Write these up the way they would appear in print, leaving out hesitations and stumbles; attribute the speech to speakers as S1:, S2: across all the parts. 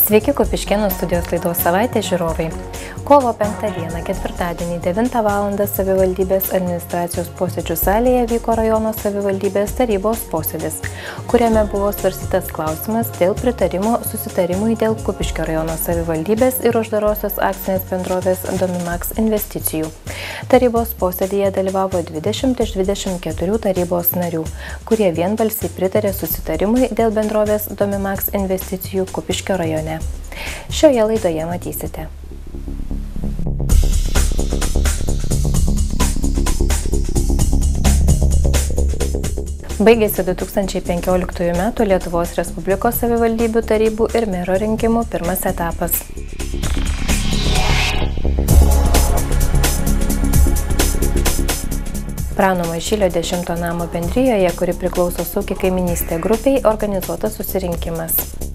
S1: Sveiki Kupiškėnų studijos laidos savaitė žiūrovai. Kovo 5 dieną, ketvirtadienį 9 val. Savivaldybės administracijos posėdžių salėje vyko rajono savivaldybės tarybos posėdis, kuriame buvo svarstytas klausimas dėl pritarimo susitarimui dėl Kupiškio rajono savivaldybės ir uždarosios akcinės bendrovės Domimax investicijų. Tarybos posėdyje dalyvavo 20 iš 24 tarybos narių, kurie vienbalsiai pritarė susitarimui dėl bendrovės Domimax investicijų Kupiškio rajone. Šioje laidoje matysite. Baigėsi 2015 m. Lietuvos Respublikos savivaldybių tarybų ir mero rinkimų pirmas etapas. Prano Maišylio 10 namo bendrijoje, kuri priklauso Suki kaiminystė grupiai, organizuotas susirinkimas.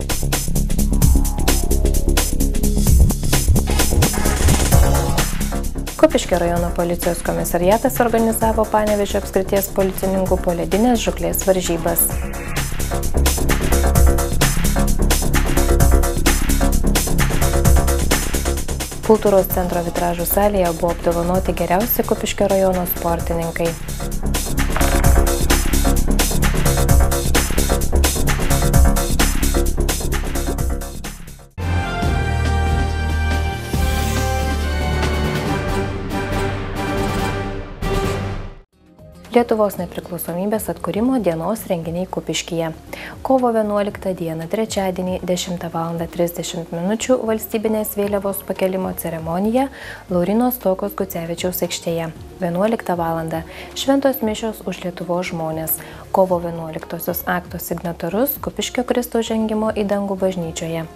S1: Kupiškio rajono policijos komisariatas organizavo Panevėžio apskrities policininkų poledinės žūklės varžybas. Kultūros centro vitražų salėje buvo apdovanoti geriausi Kupiškio rajono sportininkai. Lietuvos nepriklausomybės atkūrimo dienos renginiai Kupiškyje. Kovo 11 dieną, trečiadienį, 10 val. 30 min. valstybinės vėliavos pakelimo ceremonija Laurinos Stokos Gucevičiaus aikštėje. 11 val. Šventos mišios už Lietuvos žmonės. Kovo 11 akto signatarus Kupiškio Kristaus žengimo į dangų bažnyčioje.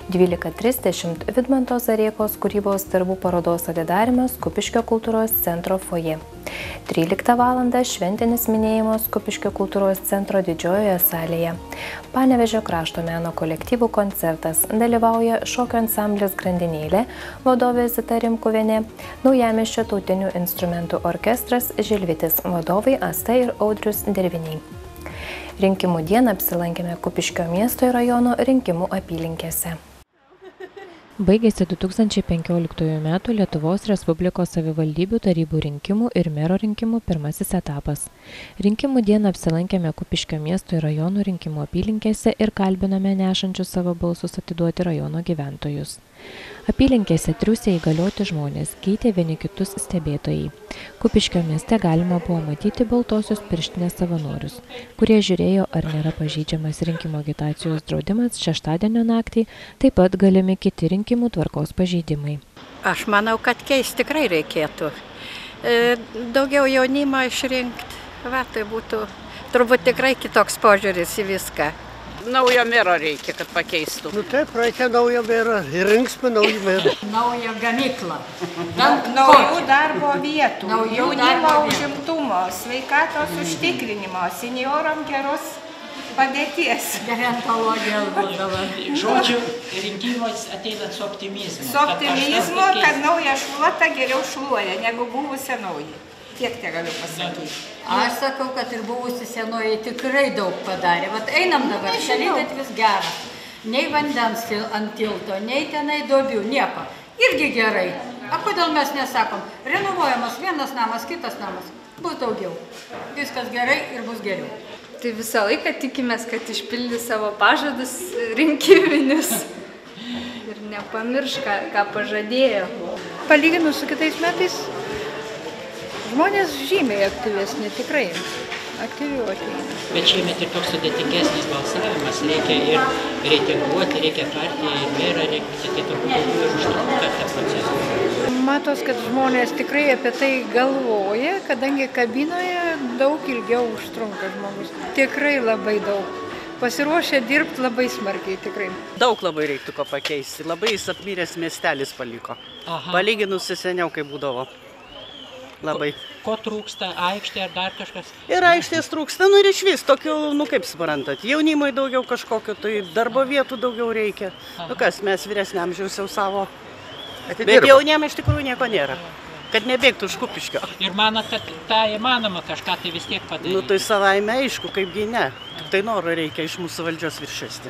S1: 12:30 Vidmanto Zareikos kūrybos darbų parodos atidarymas Kupiškio kultūros centro foje. 13 val. Šventinis minėjimas Kupiškio kultūros centro didžiojoje salėje. Panevėžio krašto meno kolektyvų koncertas. Dalyvauja šokio ansamblis Grandinėlė, vadovė Zita Rimkuvienė, Naujamiesčio tautinių instrumentų orkestras Žilvitis, vadovai Asta ir Audrius Derviniai. Rinkimų dieną apsilankėme Kupiškio miesto ir rajono rinkimų apylinkėse. Baigėsi 2015 m. Lietuvos Respublikos savivaldybių tarybų rinkimų ir mero rinkimų pirmasis etapas. Rinkimų dieną apsilankėme Kupiškio miesto ir rajono rinkimų apylinkėse ir kalbinome nešančius savo balsus atiduoti rajono gyventojus. Apylinkėse triūsė įgalioti žmonės, keitė vieni kitus stebėtojai. Kupiškio mieste galima buvo matyti baltosios pirštinės savanorius, kurie žiūrėjo, ar nėra pažeidžiamas rinkimų agitacijos draudimas šeštadienio naktį, taip pat galimi kiti rinkimų tvarkos pažeidimai.
S2: Aš manau, kad keisti tikrai reikėtų. Daugiau jaunimo išrinkti, tai būtų turbūt tikrai kitoks požiūris į viską.
S3: Naujo mero reikia, kad pakeistų.
S4: Taip, reikia naujo mero ir rinksime naują merą.
S5: Naują gamyklą.
S6: Naujų darbo vietų, jaunimo užimtumo, sveikatos užtikrinimo, senioram geros padėties.
S5: Gerontologija būdavo.
S7: Žodžiu, rinkimas ateina su optimizmu.
S6: Su optimizmu, kad nauja šluota geriau šluoja, negu buvo senoji. Tiek te galiu pasakyti.
S5: Aš sakau, kad ir buvusi senoji tikrai daug padarė. Vat einam dabar, šaligatvis geras. Nei vandens ant tilto, nei tenai duobių, nieko. Irgi gerai. A kodėl mes nesakom? Renovuojamas vienas namas, kitas namas. Bus daugiau. Viskas gerai ir bus geriau.
S8: Tai visą laiką tikimės, kad išpildys savo pažadus rinkiminius. Ir nepamirš, ką pažadėjo.
S6: Palyginus su kitais metais, žmonės žymiai aktyvesni, tikrai aktyviau ateina.
S7: Bet šiemet ir toks sudėtingesnis balsavimas, reikia ir reitinguoti, reikia partiją ir merą rinkti, tai turbūt daugiau ir užtrunka tą procesą.
S6: Matos, kad žmonės tikrai apie tai galvoja, kadangi kabinoje daug ilgiau užtrunka žmogus. Tikrai labai daug. Pasiruošę dirbti labai smarkiai, tikrai.
S3: Daug labai reiktų ko pakeisti, labai jis apmyręs miestelis paliko. Palyginus seniau, kai būdavo. Labai.
S7: Ko trūksta, aikštė ar dar kažkas?
S3: Ir aikštės trūksta, ir iš vis, tokių, kaip suprantat, jaunimui daugiau kažkokio, tai darbo vietų daugiau reikia. Kas, mes vyresniam amžiaus jau savo. Bet jauniem iš tikrųjų nieko nėra. Kad nebėgtų už Kupiškio.
S7: Ir manot, kad tą įmanoma kažką tai vis tiek padaryti?
S3: Tai savaime aišku, kaipgi ne. Tik tai noro reikia iš mūsų valdžios viršesnis.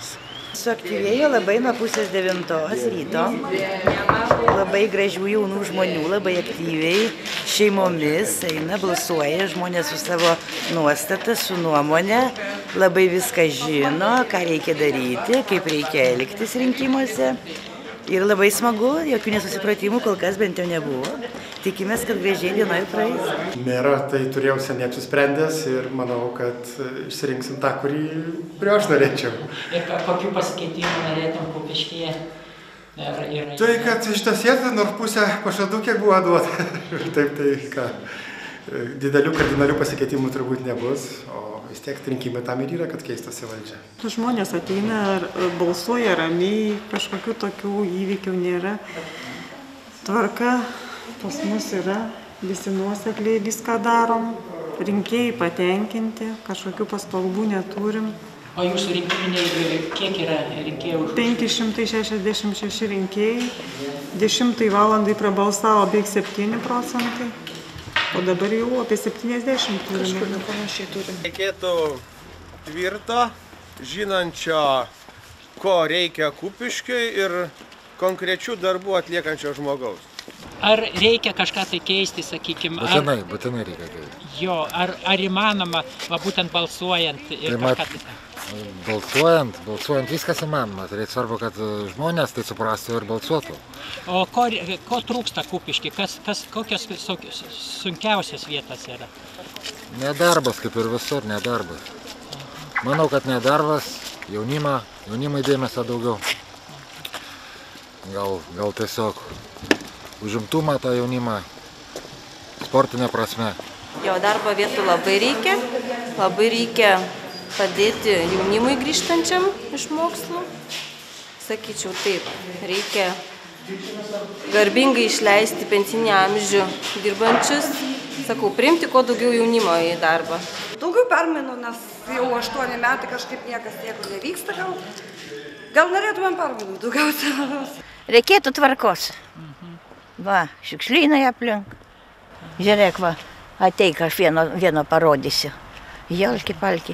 S9: Suaktyvėjo labai nuo pusės 9 ryto. Labai gražių jaunų žmonių, labai aktyviai, šeimomis eina, balsuoja, žmonės su savo nuostata, su nuomonė, labai viską žino, ką reikia daryti, kaip reikia elgtis rinkimuose. Ir labai smagu, jokių nesusipratimų kol kas bent jau nebuvo. Tikimės, kad gražiai dienoje praeis.
S10: Merą tai turėjau seniai apsisprendęs ir manau, kad išsirinksim tą, kurio aš norėčiau.
S7: Ir kokių pasikeitimų norėtum Kupiškyje?
S10: Tai, kad iš tiesies nors pusę pažadų kiek buvo duota. Taip, tai ką, didelių kardinalių pasikeitimų turbūt nebus, o vis tiek rinkimai tam ir yra, kad keistųsi valdžia.
S11: Žmonės ateina ir balsuoja ramiai, kažkokių tokių įvykių nėra. Tvarka pas mus yra, visi nuosekliai viską darom, rinkėjai patenkinti, kažkokių pastabų neturim.
S7: O jūsų rinkiminiai, kiek yra rinkėjų?
S11: 566 rinkėjai, 10 valandai prabalsavo beveik 7%, o dabar jau apie 70 turime.
S5: Kažkur nepanašiai turime.
S12: Reikėtų tvirto, žinančio, ko reikia Kupiškiui ir konkrečių darbų atliekančio žmogaus.
S7: Ar reikia kažką tai keisti, sakykime?
S13: Būtinai reikia keisti.
S7: Jo, ar įmanoma, būtent balsuojant ir kažką tai?
S13: Balsuojant viskas įmanoma. Tai svarbu, kad žmonės tai suprastų ir balsuotų.
S7: O ko trūksta Kupišky? Kokios sunkiausios vietos yra?
S13: Nedarbas, kaip ir visur, nedarbas. Manau, kad nedarbas, jaunimui dėmesio daugiau. Gal tiesiog užimtumą tą jaunimą, sportinę prasme.
S14: Jo, darbo vietų labai reikia padėti jaunimui grįžtančiam iš mokslų. Sakyčiau taip, reikia garbingai išleisti pensinį amžių dirbančius, priimti kuo daugiau jaunimo į darbą.
S15: Daugiau permainų, nes jau 8 metai kažkaip niekas niekur nevyksta, gal norėtumėm permainų daugiausia.
S16: Reikėtų tvarkos. Va, šiukšlynai aplink. Žiūrėk, va, ateik, aš vieno parodysiu. Jolki palki,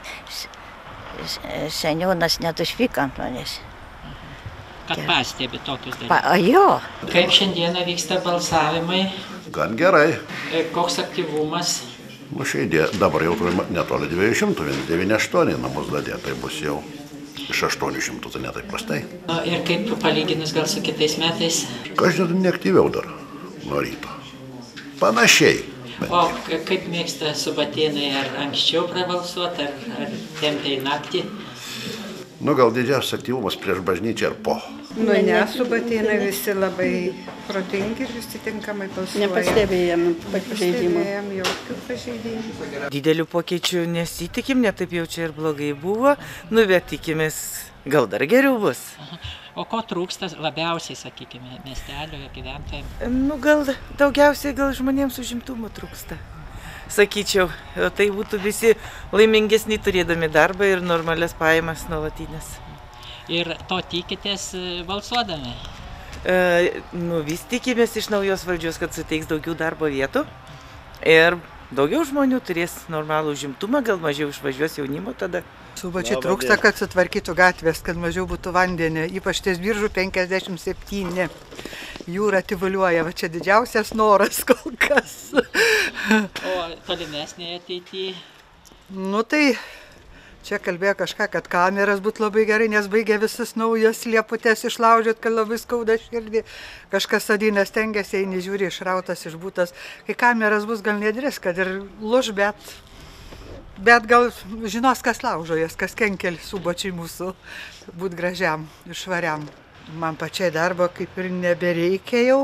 S16: seniūnas net užpyko ant manęs.
S7: Kad pastebi tokius dalykus.
S16: Jo.
S7: Kaip šiandieną vyksta balsavimai?
S17: Gan gerai.
S7: Koks aktyvumas?
S17: Dabar jau turime netoli 200, 98 namus dadė, tai bus jau iš 800, tai netaip prastai.
S7: Ir kaip palyginus gal su kitais metais?
S17: Kažkai neaktyviau dar nuo ryto. Panašiai.
S7: O kaip mėgsta Subatėnai, ar anksčiau prabalsuoti, ar tempia į naktį?
S17: Gal didžiausias aktyvumas prieš bažnyčią ir po.
S6: Ne, Subatėnai visi labai protingi ir visi tinkamai balsuoja.
S3: Nepastebėjom pažeidimų.
S6: Jokių pažeidimų.
S9: Didelių pokyčių nesitikim, netaip jau čia ir blogai buvo, bet tikimės, gal dar geriau bus.
S7: O ko trūksta labiausiai, sakykime, miestelio gyventojams?
S9: Gal daugiausiai žmonėms užimtumo trūksta. Sakyčiau, tai būtų visi laimingesni turėdami darbą ir normalias pajamas nuolatinės.
S7: Ir to tikitės balsuodami?
S9: Vis tikimės iš naujos valdžios, kad suteiks daugiau darbo vietų ir daugiau žmonių turės normalų užimtumą, gal mažiau išvažiuos jaunimo tada.
S18: Subačiai trūksta, kad sutvarkytų gatvės, kad mažiau būtų vandenį, ypač ties Biržų 57. Jūra tyvuliuoja, va čia didžiausias noras kol kas.
S7: O tolimesnėje ateityje?
S18: Tai čia kalbėjo kažką, kad kameras būtų labai gerai, nes baigė visas naujas lieputės išlaužėt, kad labai skauda širdį. Kažkas sadinės tengiasi, eini žiūri, išrautas, išbūtas. Kai kameras bus, gal nedris, kad ir luž, bet gal žinos, kas laužojas, kas kenkia Subačiui mūsų būt gražiam ir švariam. Man pačiai darbo kaip ir nebereikia jau,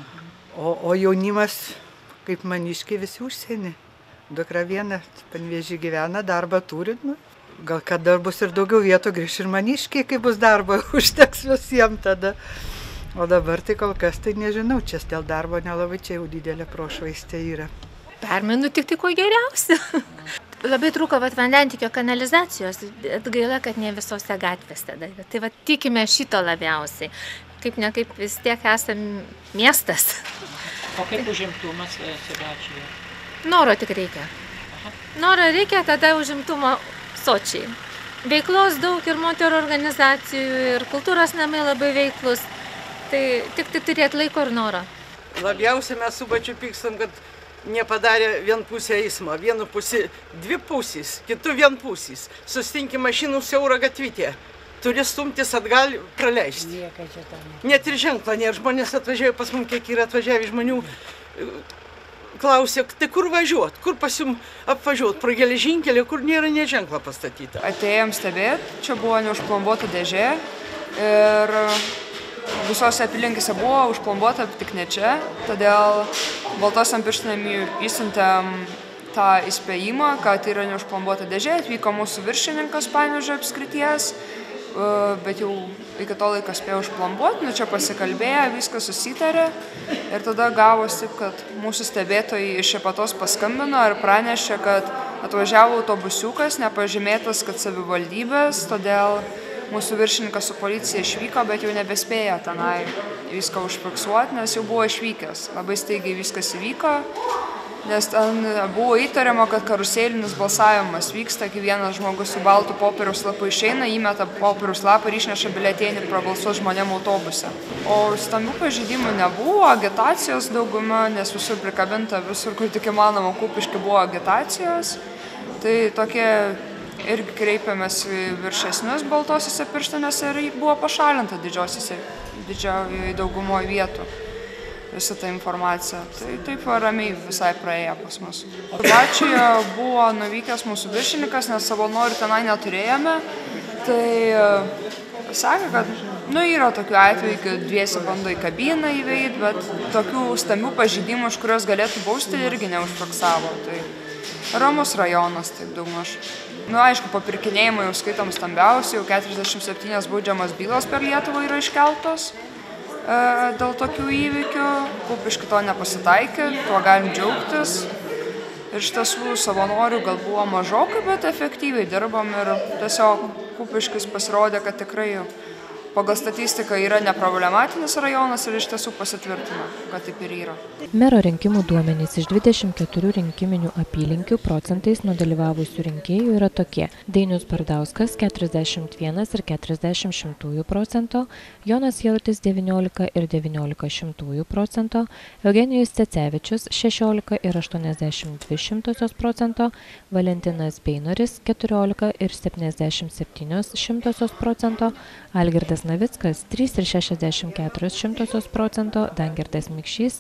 S18: o jaunimas, kaip maniškiai, visi užsienį. Dukra viena, Panevėžy gyvena, darbą turi, gal kad dar bus ir daugiau vietų, grįš ir maniškiai, kai bus darbo, užteks visiems tada. O dabar tai kol kas tai nežinau, čia dėl darbo nelabai čia jau didelė prošvaistė yra.
S1: Permainų tik kuo geriausia. Labai trūko vandentiekio kanalizacijos, gaila, kad ne visose gatvėse tada. Tai tikime šito labiausiai. Kaip ne kaip vis tiek esame miestas.
S7: O kaip užimtumas Subačiuje?
S1: Noro tik reikia. Noro reikia, tada užimtumo sočiai.
S19: Veiklos daug ir moterų organizacijų, ir kultūros namai labai veiklus. Tai tik tai turėti laiko ir norą.
S20: Labiausiai mes su Bačiu pykstam, kad nepadarė vienpusę eismą. Vienu pusė dvi pusės, kitu vienpusės. Sustinki mašinų siaurą gatvytę. Turi stumtis atgal, praleisti. Net ir ženklą, nes žmonės atvažiavo pas mums, kiek yra atvažiavę žmonių, klausė, tai kur važiuot, kur pas jums apvažiuot, pro geležinkelį, kur nėra nė ženklą pastatyta.
S21: Atėjom stebėti, čia buvo neužplombuota dėžė ir visose apylinkėse buvo užplombuota, tik ne čia, todėl Baltosiam pirštinėm įsiuntėm tą įspėjimą, kad yra neužplombuota dėžė, atvyko mūsų viršininkas Panevėžio apskrities, bet jau iki to laiko spėjo užplombuoti, čia pasikalbėjo, viskas susitarė ir tada gavosi, kad mūsų stebėtojai iš Šepetos paskambino ir pranešė, kad atvažiavo autobusiukas, nepažymėtas, kad savivaldybės, todėl mūsų viršininkas su policija išvyko, bet jau nebespėjo tenai viską užfiksuoti, nes jau buvo išvykęs. Labai staigiai viskas įvyko, nes ten buvo įtariama, kad karuselinis balsavimas vyksta, kai vienas žmogus su baltu popieriaus lapu išeina, įmeta popieriaus lapą ir išneša biuletenį prabalsuos žmonėm autobuse. O stambių pažeidimų nebuvo, agitacijos dauguma, nes visur prikabinta, visur, kur tik įmanoma, Kupišky buvo agitacijos. Tai tokie irgi kreipėmės į viršesnius Baltosiuose pirštinėse ir buvo pašalinta didžiojoje daugumoje vietų visą tą informaciją. Tai taip ramiai visai praėjo pas mus. Bačioje buvo nuvykęs mūsų viršininkas, nes savanorių tenai neturėjome. Tai sakė, kad yra tokių atvejų, kad dviesi bando į kabiną įveikti, bet tokių stambių pažeidimų, už kurios galėtų bausti, irgi neužfiksavo. Tai ramus rajonas, taip daugmaž. Aišku, papirkinėjimai jau skaitom stambiausiai, jau 47 baudžiamos bylos per Lietuvą yra iškeltos dėl tokių įvykių. Kupišky to nepasitaikė, tuo galim džiaugtis. Ir iš tiesų savanorių gal buvo mažokai, bet efektyviai dirbam ir tiesiog Kupiškis pasirodė, kad tikrai pagal statistiką yra neproblematinis rajonas ir iš tiesų pasitvirtino, kad taip ir yra.
S1: Mero rinkimų duomenys iš 24 rinkiminių apylinkių procentais nuo dalyvavusių rinkėjų yra tokie. Dainius Bardauskas 41,40%, Jonas Jarutis 19,19%, Eugenijus Cecevičius 16,82%, Valentinas Beinoris 14,77%, Algirdas Navickas 3,64%, Dangirdas Mikšys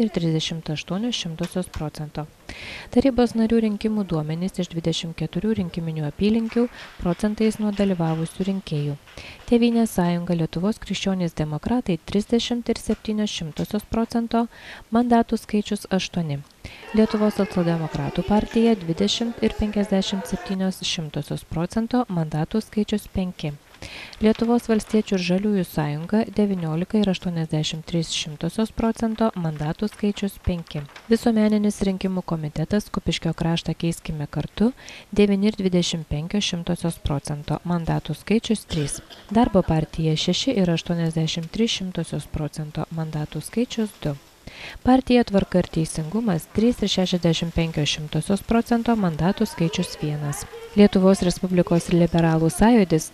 S1: 2,38%. Tarybos narių rinkimų duomenys iš 24 rinkiminių apylinkių procentais nuo dalyvavusių rinkėjų. Tėvynės sąjunga Lietuvos krikščionys demokratai 30,7%, mandatų skaičius 8. Lietuvos socialdemokratų partija 20,57%, mandatų skaičius 5. Lietuvos valstiečių ir žaliųjų sąjunga 19,83%, mandatų skaičius 5. Visuomeninis rinkimų komitetas Kupiškio kraštą keiskime kartu 9,25%, mandatų skaičius 3. Darbo partija 6,83%, mandatų skaičius 2. Partija Tvarka ir teisingumas 3,65%, mandatų skaičius 1. Lietuvos Respublikos liberalų sąjūdis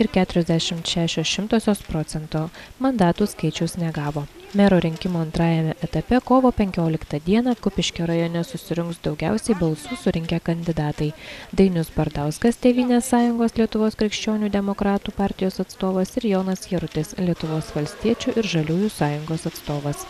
S1: 2,46%, mandatų skaičius negavo. Mero rinkimų antrajame etape kovo 15 dieną Kupiškio rajone susirinks daugiausiai balsų surinkę kandidatai. Dainius Bardauskas, Tėvynės sąjungos Lietuvos krikščionių demokratų partijos atstovas ir Jonas Jarutis, Lietuvos valstiečių ir žaliųjų sąjungos atstovas.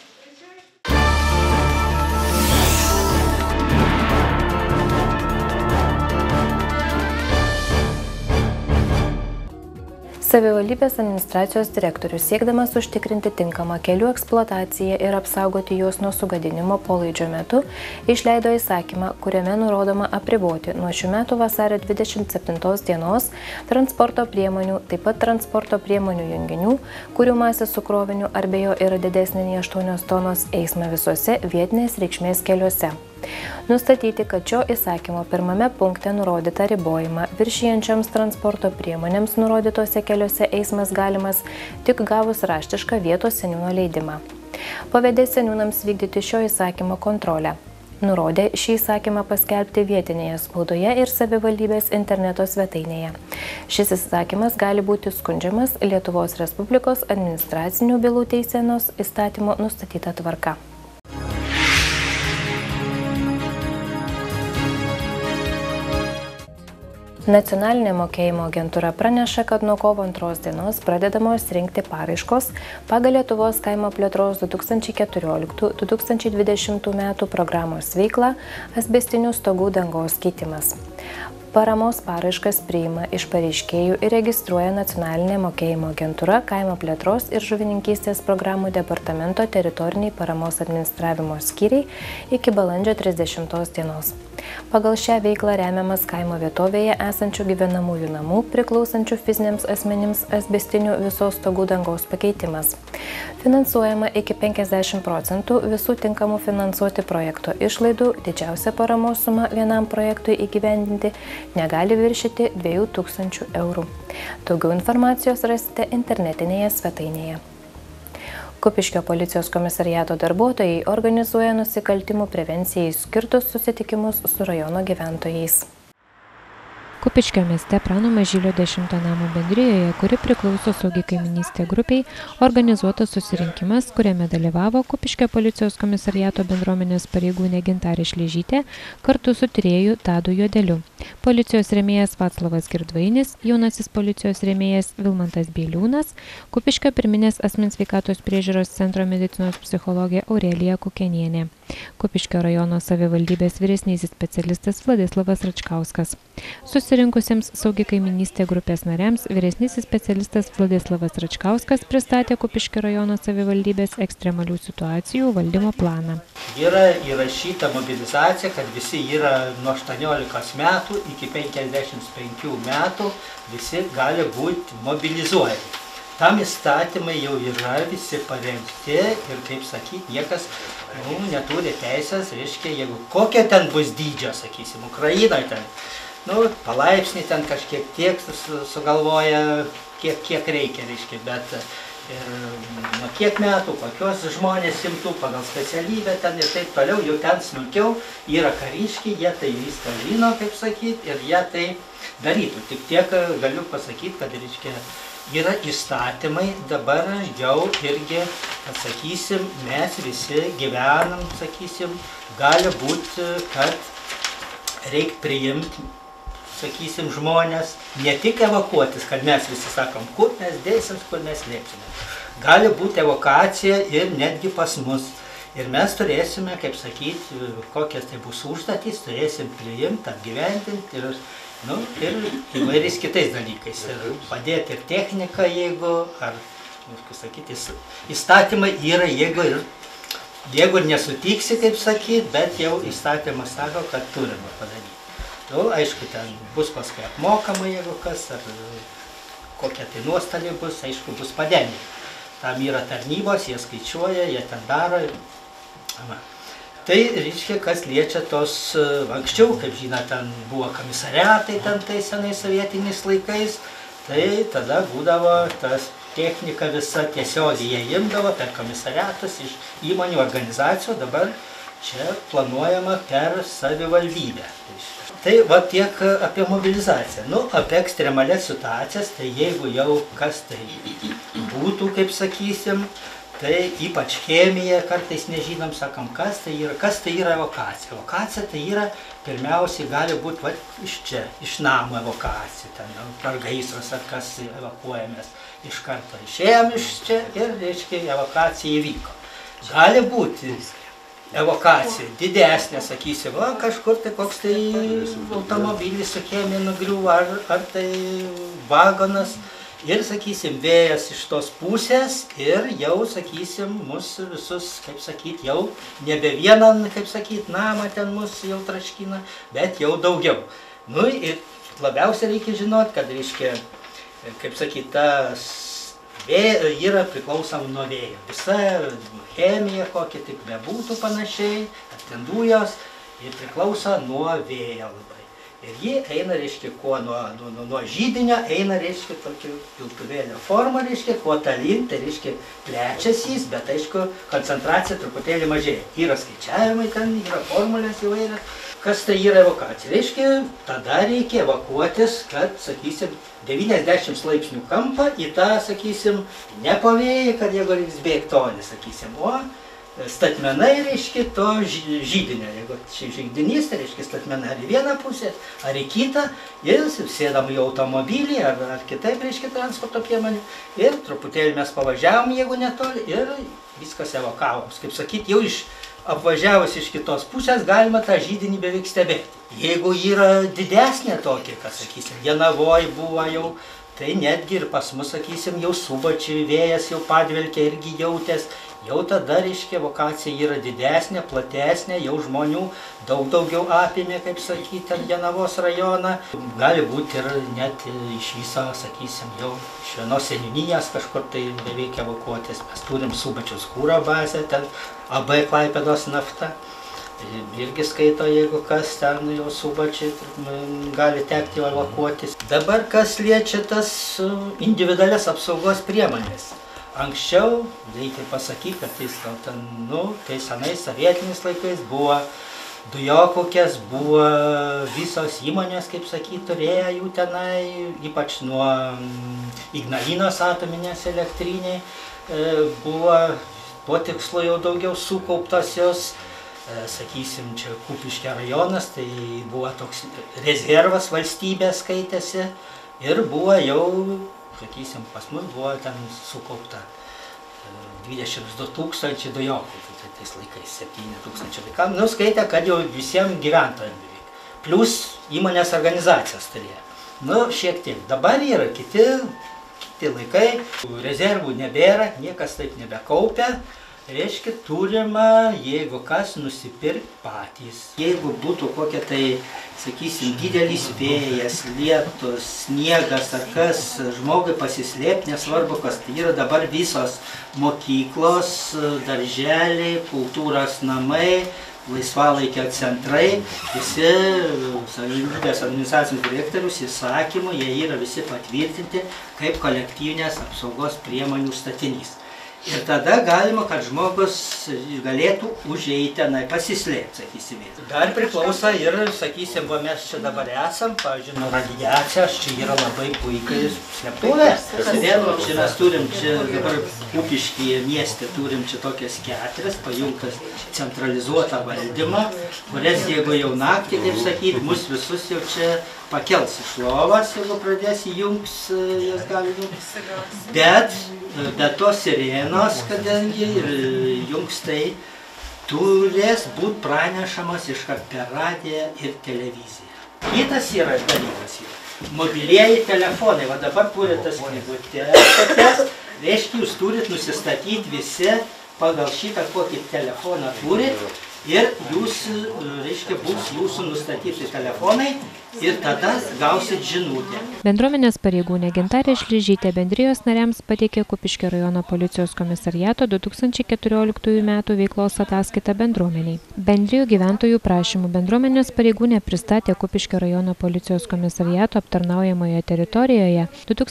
S1: Savivaldybės administracijos direktorius, siekdamas užtikrinti tinkamą kelių eksploataciją ir apsaugoti juos nuo sugadinimo polaidžio metu, išleido įsakymą, kuriame nurodoma apriboti nuo šių metų vasario 27 dienos transporto priemonių, taip pat transporto priemonių junginių, kurių masė su kroviniu ar be jo yra didesnė nei 8 tonos, eismą visuose vietinės reikšmės keliuose. Nustatyti, kad šio įsakymo pirmame punkte nurodytą ribojimą viršijančioms transporto priemonėms nurodytose keliuose eismas galimas tik gavus raštišką vietos seniūno leidimą. Pavedė seniūnams vykdyti šio įsakymo kontrolę. nurodė šį įsakymą paskelbti vietinėje spaudoje ir savivaldybės interneto svetainėje. Šis įsakymas gali būti skundžiamas Lietuvos Respublikos administracinių bylų teisenos įstatymo nustatyta tvarka. Nacionalinė mokėjimo agentūra praneša, kad nuo kovo 2 dienos pradedamos rinkti paraiškos pagal Lietuvos kaimo plėtros 2014-2020 metų programos veiklą asbestinių stogų dangos keitimas. Paramos paraiškas priima iš pareiškėjų ir registruoja Nacionalinė mokėjimo agentūra kaimo plėtros ir žuvininkystės programų departamento teritoriniai paramos administravimo skyriai iki balandžio 30 dienos. Pagal šią veiklą remiamas kaimo vietovėje esančių gyvenamųjų namų priklausančių fiziniams asmenims asbestinių visos stogų dangos pakeitimas. Finansuojama iki 50% visų tinkamų finansuoti projekto išlaidų, didžiausia paramos suma vienam projektui įgyvendinti negali viršyti 2000 eurų. Daugiau informacijos rasite internetinėje svetainėje. Kupiškio policijos komisariato darbuotojai organizuoja nusikaltimų prevencijai skirtus susitikimus su rajono gyventojais. Kupiškio mieste Prano Mažylio 10 namo bendrijoje, kuri priklauso Saugi kaiminystė grupiai, organizuotas susirinkimas, kuriame dalyvavo Kupiškio policijos komisariato bendruomenės pareigūnė Gintarė Šležytė kartu su tyrėju Tadu Juodeliu, policijos rėmėjas Vaclovas Girdvainis, jaunasis policijos rėmėjas Vilmantas Bieliūnas, Kupiškio pirminės asmens sveikatos priežiūros centro medicinos psichologė Aurelija Kukenienė, Kupiškio rajono savivaldybės vyresnysis specialistas Vladislavas Račkauskas. Susirinkusiems Saugi kaiminystė grupės nariams vyresnysis specialistas Vladislavas Račkauskas pristatė Kupiškio rajono savivaldybės ekstremalių situacijų valdymo planą.
S2: Yra įrašyta mobilizacija, kad visi yra nuo 18 metų iki 55 metų, visi gali būti mobilizuojami. Tam įstatymai jau yra visi parengti ir, kaip sakyti, niekas neturi teisės, reiškia, jeigu kokia ten bus dydžio, sakysim, Ukrainoje ten, palaipsnį ten kažkiek tiek sugalvoja, kiek reikia, reiškia, bet nuo kiek metų, kokios žmonės imtų pagal specialybę ten ir taip toliau, jau ten smulkiau yra kariškiai, jie tai viską žino, kaip sakyti, ir jie tai darytų. Tik tiek galiu pasakyti, kad, reiškia, yra įstatymai dabar jau irgi, kad, sakysim, mes visi gyvenam, sakysim, gali būti, kad reikia priimti, sakysim, žmonės, ne tik evakuotis, kad mes visi sakom, kur mes dėsim, kur mes lėpsime. Gali būti evakuacija ir netgi pas mus. Ir mes turėsime, kaip sakyti, kokias tai bus užduotys, turėsim priimti, apgyvendinti ir įvairiais kitais dalykais. Ir padėti ir techniką, jeigu, ar, sakyti, įstatymai yra, jeigu nesutiksi, kaip sakyti, bet jau įstatymas sako, kad turime padaryti. Aišku, ten bus paskui apmokama, jeigu kas, ar kokie tai nuostoliai bus, aišku, bus padengti. Tam yra tarnybos, jie skaičiuoja, jie ten daro. Tai reiškia, kas liečia tos, anksčiau, kaip žinia, ten buvo komisariatai, ten tai senais sovietiniais laikais, tai tada būdavo tas technika visa tiesiogiai jie imdavo per komisariatus iš įmonių organizacijų, dabar čia planuojama per savivaldybę. Tai va tiek apie mobilizaciją. Apie ekstremalias situacijas, tai jeigu jau kas tai būtų, kaip sakysim, tai ypač chemija, kartais nežinom, sakom, kas tai yra evakuacija. Evakuacija tai yra, pirmiausiai gali būti iš čia, iš namo evakuacija, ten ar gaisras, ar kas evakuojamės. Iš karto išėjom iš čia ir, reiškia, evakuacija įvyko. Gali būti evakuacija didesnė, sakysim, kažkur tai koks tai automobilis su chemija nugriuvo, ar tai vagonas. Ir, sakysim, vėjas iš tos pusės ir jau, sakysim, mus visus, kaip sakyti, jau nebe vieną, kaip sakyti, namą ten mus jau traškina, bet jau daugiau. Ir labiausiai reikia žinoti, kad, reiškia, kaip sakyti, tas yra priklausoma nuo vėjo. Visa chemija, kokia tik bebūtų panašiai, ar ten dujos, ir priklauso nuo vėjo labai. Ir ji eina, reiškia, kuo nuo žydinio eina, reiškia, tokiu piltuvėlio formą, reiškia, kuo talin, tai reiškia, plečiasi jis, bet aišku, koncentracija truputėlį mažėja. Yra skaičiavimai ten, yra formulės įvairios. Kas tai yra evakuacija? Reiškia, tada reikia evakuotis, kad, sakysim, 90 laipsnių kampą į tą, sakysim, ne pavėjį, kad jeigu reiks bėgti to, nesakysim, o statmenai, reiškia, to žydinio. Jeigu žydinys, tai reiškia, statmenai ar į vieną pusę, ar į kitą, ir sėdam į automobilį, ar kitaip, reiškia, transporto priemonė, ir truputėlį mes pavažiavom, jeigu netoli, ir viskas evakuavom. Kaip sakyt, jau apvažiavus iš kitos pusės galima tą žydinį beveik stebėti. Jeigu yra didesnė tokia, kad, sakysim, Jonavoj buvo jau, tai netgi ir pas mus, sakysim, jau Subačiui vėjas jau padvelkė irgi jautės, jau tada, reiškia, evakuacija yra didesnė, platesnė, jau žmonių daugiau apėmė, kaip sakyti, ten Jonavos rajoną. Gali būti ir net iš viso, sakysim, jau iš vienos seniūnijos kažkur tai beveik evakuotis. Mes turim Subačiaus kūro bazę, ten AB Klaipėdos nafta. Irgi skaito, jeigu kas ten jau Subačiai gali tekti evakuotis. Dabar kas liečia tas individualias apsaugos priemonės. Anksčiau, reikia pasakyti, kad tai senais sovietiniais laikais buvo dujokukės, buvo visos įmonės, kaip sakyti, turėjo jų tenai, ypač nuo Ignalinos atominės elektriniai, buvo tuo tikslu jau daugiau sukauptos jos. Sakysim, čia Kupiškio rajonas, tai buvo toks rezervas valstybės skaitėsi ir buvo jau, sakysim, pas mus buvo ten sukaupta 22 000 dujokų, tais laikais 7 000 vaikams, skaitė, kad jau visiems gyventojams beveik. Plus įmonės organizacijas turėjo. Šiek tiek. Dabar yra kiti laikai, rezervų nebėra, niekas taip nebekaupia. Reiškia, turima, jeigu kas, nusipirkti patys. Jeigu būtų kokia tai, sakysim, didelis vėjas, lietus, sniegas ar kas, žmogui pasislėpti, nesvarbu kas, tai yra dabar visos mokyklos, darželiai, kultūros namai, laisvalaikio centrai, visi savivaldybės administracijos direktorius įsakymų, jie yra visi patvirtinti kaip kolektyvinės apsaugos priemonių statinys. Ir tada galima, kad žmogus galėtų užeiti tenai, pasislėpti, sakysim. Dar priklauso ir, sakysim, mes čia dabar esam, pavyzdžiui, nuo radiacijos, čia yra labai puikiai slėptuvė. Čia mes turim, čia dabar Kupiškyje mieste turim čia tokias 4, pajungtas centralizuotą valdymą, kurias, jeigu jau naktį, kaip sakyti, mus visus jau čia pakels iš lovas, jeigu pradės įjungs, jas gali jungti. Bet tos sirenos, kadangi jungs tai, turės būti pranešamas iškart per radiją ir televiziją. Kitas yra dalykas. Mobilieji telefonai. Va dabar turit tas knygutės, reiškia, jūs turit nusistatyti visi pagal šitą, kokį telefoną turit. Ir jūs, reiškia, bus jūsų nustatyti telefonai ir tada gausit žinutę.
S1: Bendruomenės pareigūnė Gintarė Šližytė bendrijos nariams pateikė Kupiškio rajono policijos komisariato 2014 metų veiklos ataskaitą bendruomeniai. Bendrijų gyventojų prašymų bendruomenės pareigūnė pristatė Kupiškio rajono policijos komisariato aptarnaujamoje teritorijoje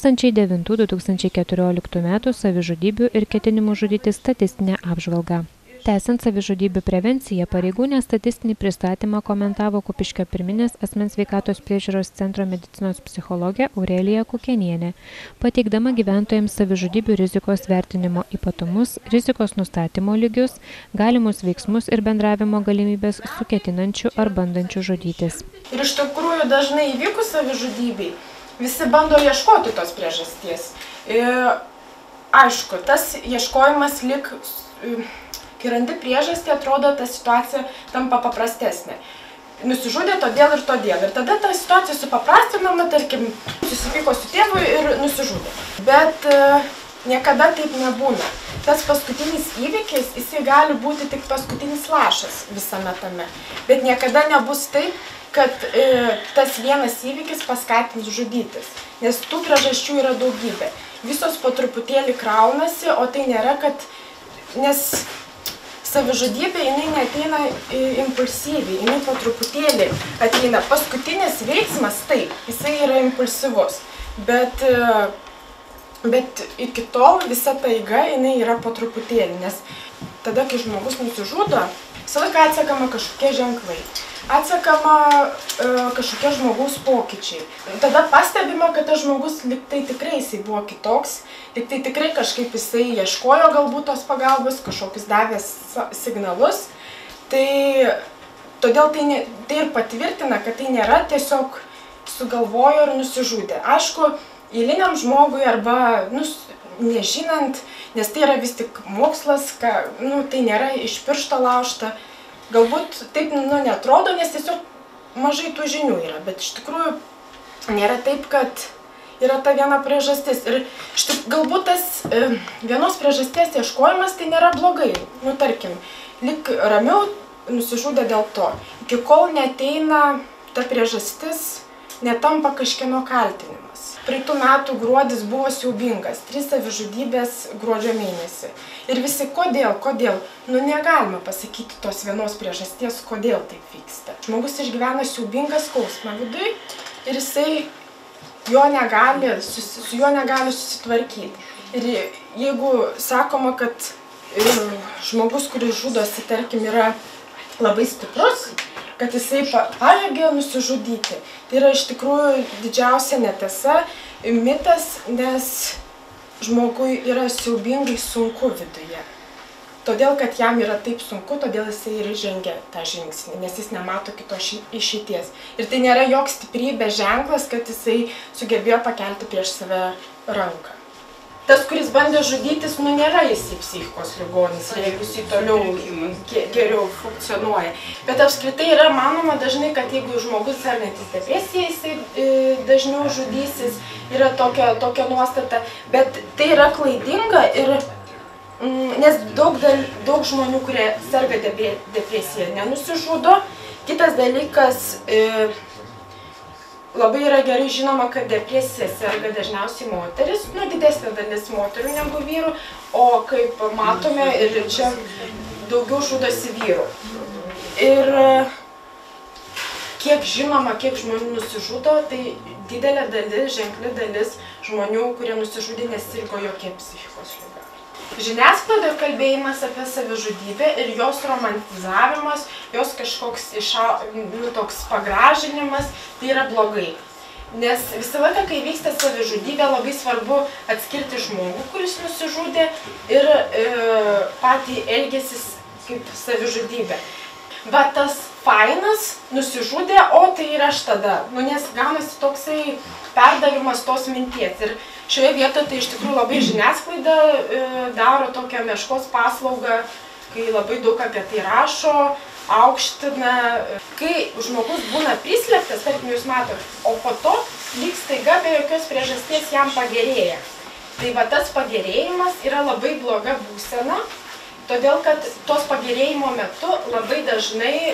S1: 2009-2014 metų savižudybių ir ketinimų žudyti statistinę apžvalgą. Tęsiant savižudybių prevenciją, pareigūnė statistinį pristatymą komentavo Kupiškio pirminės asmens sveikatos priežiūros centro medicinos psichologė Aurelija Kukenienė, pateikdama gyventojams savižudybių rizikos vertinimo ypatumus, rizikos nustatymo lygius, galimus veiksmus ir bendravimo galimybės su ketinančiu ar bandančiu žudytis.
S4: Ir iš tikrųjų dažnai įvykus savižudybei visi bando ieškoti tos priežasties. Aišku, tas ieškojimas lik... Kai randi priežastį, atrodo, ta situacija tampa paprastesnė. Nusižudė todėl ir todėl. Ir tada ta situacija supaprastinama, tarkim, susipyko su tėvu ir nusižudė. Bet niekada taip nebūna. Tas paskutinis įvykis, jisai gali būti tik paskutinis lašas visame tame. Bet niekada nebus taip, kad tas vienas įvykis paskatins žudytis. Nes tų priežasčių yra daugybė. Visos po truputėlį kraunasi, o tai nėra, kad... Nes savižudybė, jinai neateina impulsyviai, jinai po truputėlį ateina. Paskutinis veiksmas, taip, jisai yra impulsyvus, bet iki tol visa ta eiga, jinai yra po truputėlį, nes tada, kai žmogus nusižudo, visą laiką atsekama kažkokie ženklai, atsekama kažkokie žmogaus pokyčiai. Tada pastebima, kad tas žmogus liktai tikrai jisai buvo kitoks, liktai tikrai kažkaip jisai ieškojo galbūt tos pagalbos, kažkokius davė signalus. Todėl tai ir patvirtina, kad tai nėra tiesiog sugalvojo ir nusižudė. Aišku, eiliniam žmogui arba nežinant, nes tai yra vis tik mokslas, tai nėra iš piršto laužta. Galbūt taip neatrodo, nes tiesiog mažai tų žinių yra, bet iš tikrųjų nėra taip, kad yra ta viena priežastis. Ir galbūt tas vienos priežasties ieškojimas tai nėra blogai. Tarkim, lik ramiau nusižudė dėl to. Iki kol neateina ta priežastis, netampa kažkieno kaltinimas. Praeitų metų gruodis buvo siaubingas, 3 savižudybės gruodžio mėnesį. Ir visi kodėl? Negalima pasakyti tos vienos priežasties, kodėl taip vyksta. Žmogus išgyvena siaubingą skausmą viduj ir jisai su juo negali susitvarkyti. Ir jeigu sakoma, kad žmogus, kuris žudosi, tarkim, yra labai stiprus, kad jisai pajėgė nusižudyti. Tai yra iš tikrųjų didžiausia netiesa, mitas, nes žmogui yra siaubingai sunku viduje. Todėl, kad jam yra taip sunku, todėl jisai ir žengia tą žingsnį, nes jis nemato kitos išeities. Ir tai nėra joks stiprybės ženklas, kad jisai sugebėjo pakelti prieš save ranką. Tas, kuris bandė žudytis, nėra jisai psichikos ligonis, jeigu jisai toliau geriau funkcionuoja. Bet apskritai yra manoma dažnai, kad jeigu žmogus sergantis depresija, jisai dažniau žudysis, yra tokia nuostata. Bet tai yra klaidinga, nes daug žmonių, kurie serga depresija, nenusižudo. Kitas dalykas, labai yra gerai žinoma, kad depresija serga dažniausiai moteris, didesnė dalis moterų negu vyrų, o kaip matome, ir čia daugiau žudosi vyrų. Ir kiek žinoma, kiek žmonių nusižudo, tai didelė dalis, ženkli dalis žmonių, kurie nusižudė, nesirgo jokia psichikos liga. Žiniasklaidoje kalbėjimas apie savižudybę ir jos romantizavimas, jos kažkoks toks pagražinimas, tai yra blogai. Nes visą laiką, kai vyksta savižudybė, labai svarbu atskirti žmogų, kuris nusižudė, ir patį elgesis kaip savižudybė. Va tas fainas nusižudė, o tai ir aš tada. Nes gaunasi toksai perdavimas tos minties. Ir šioje vietoje tai iš tikrųjų labai žiniasklaida daro tokią meškos paslaugą, kai labai daug apie tai rašo, aukština. Kai žmogus būna prislėptas, tarkim, jūs matot, o po to lyg staiga be jokios priežasties jam pagerėja. Tai va tas pagerėjimas yra labai bloga būsena, todėl kad tos pagerėjimo metu labai dažnai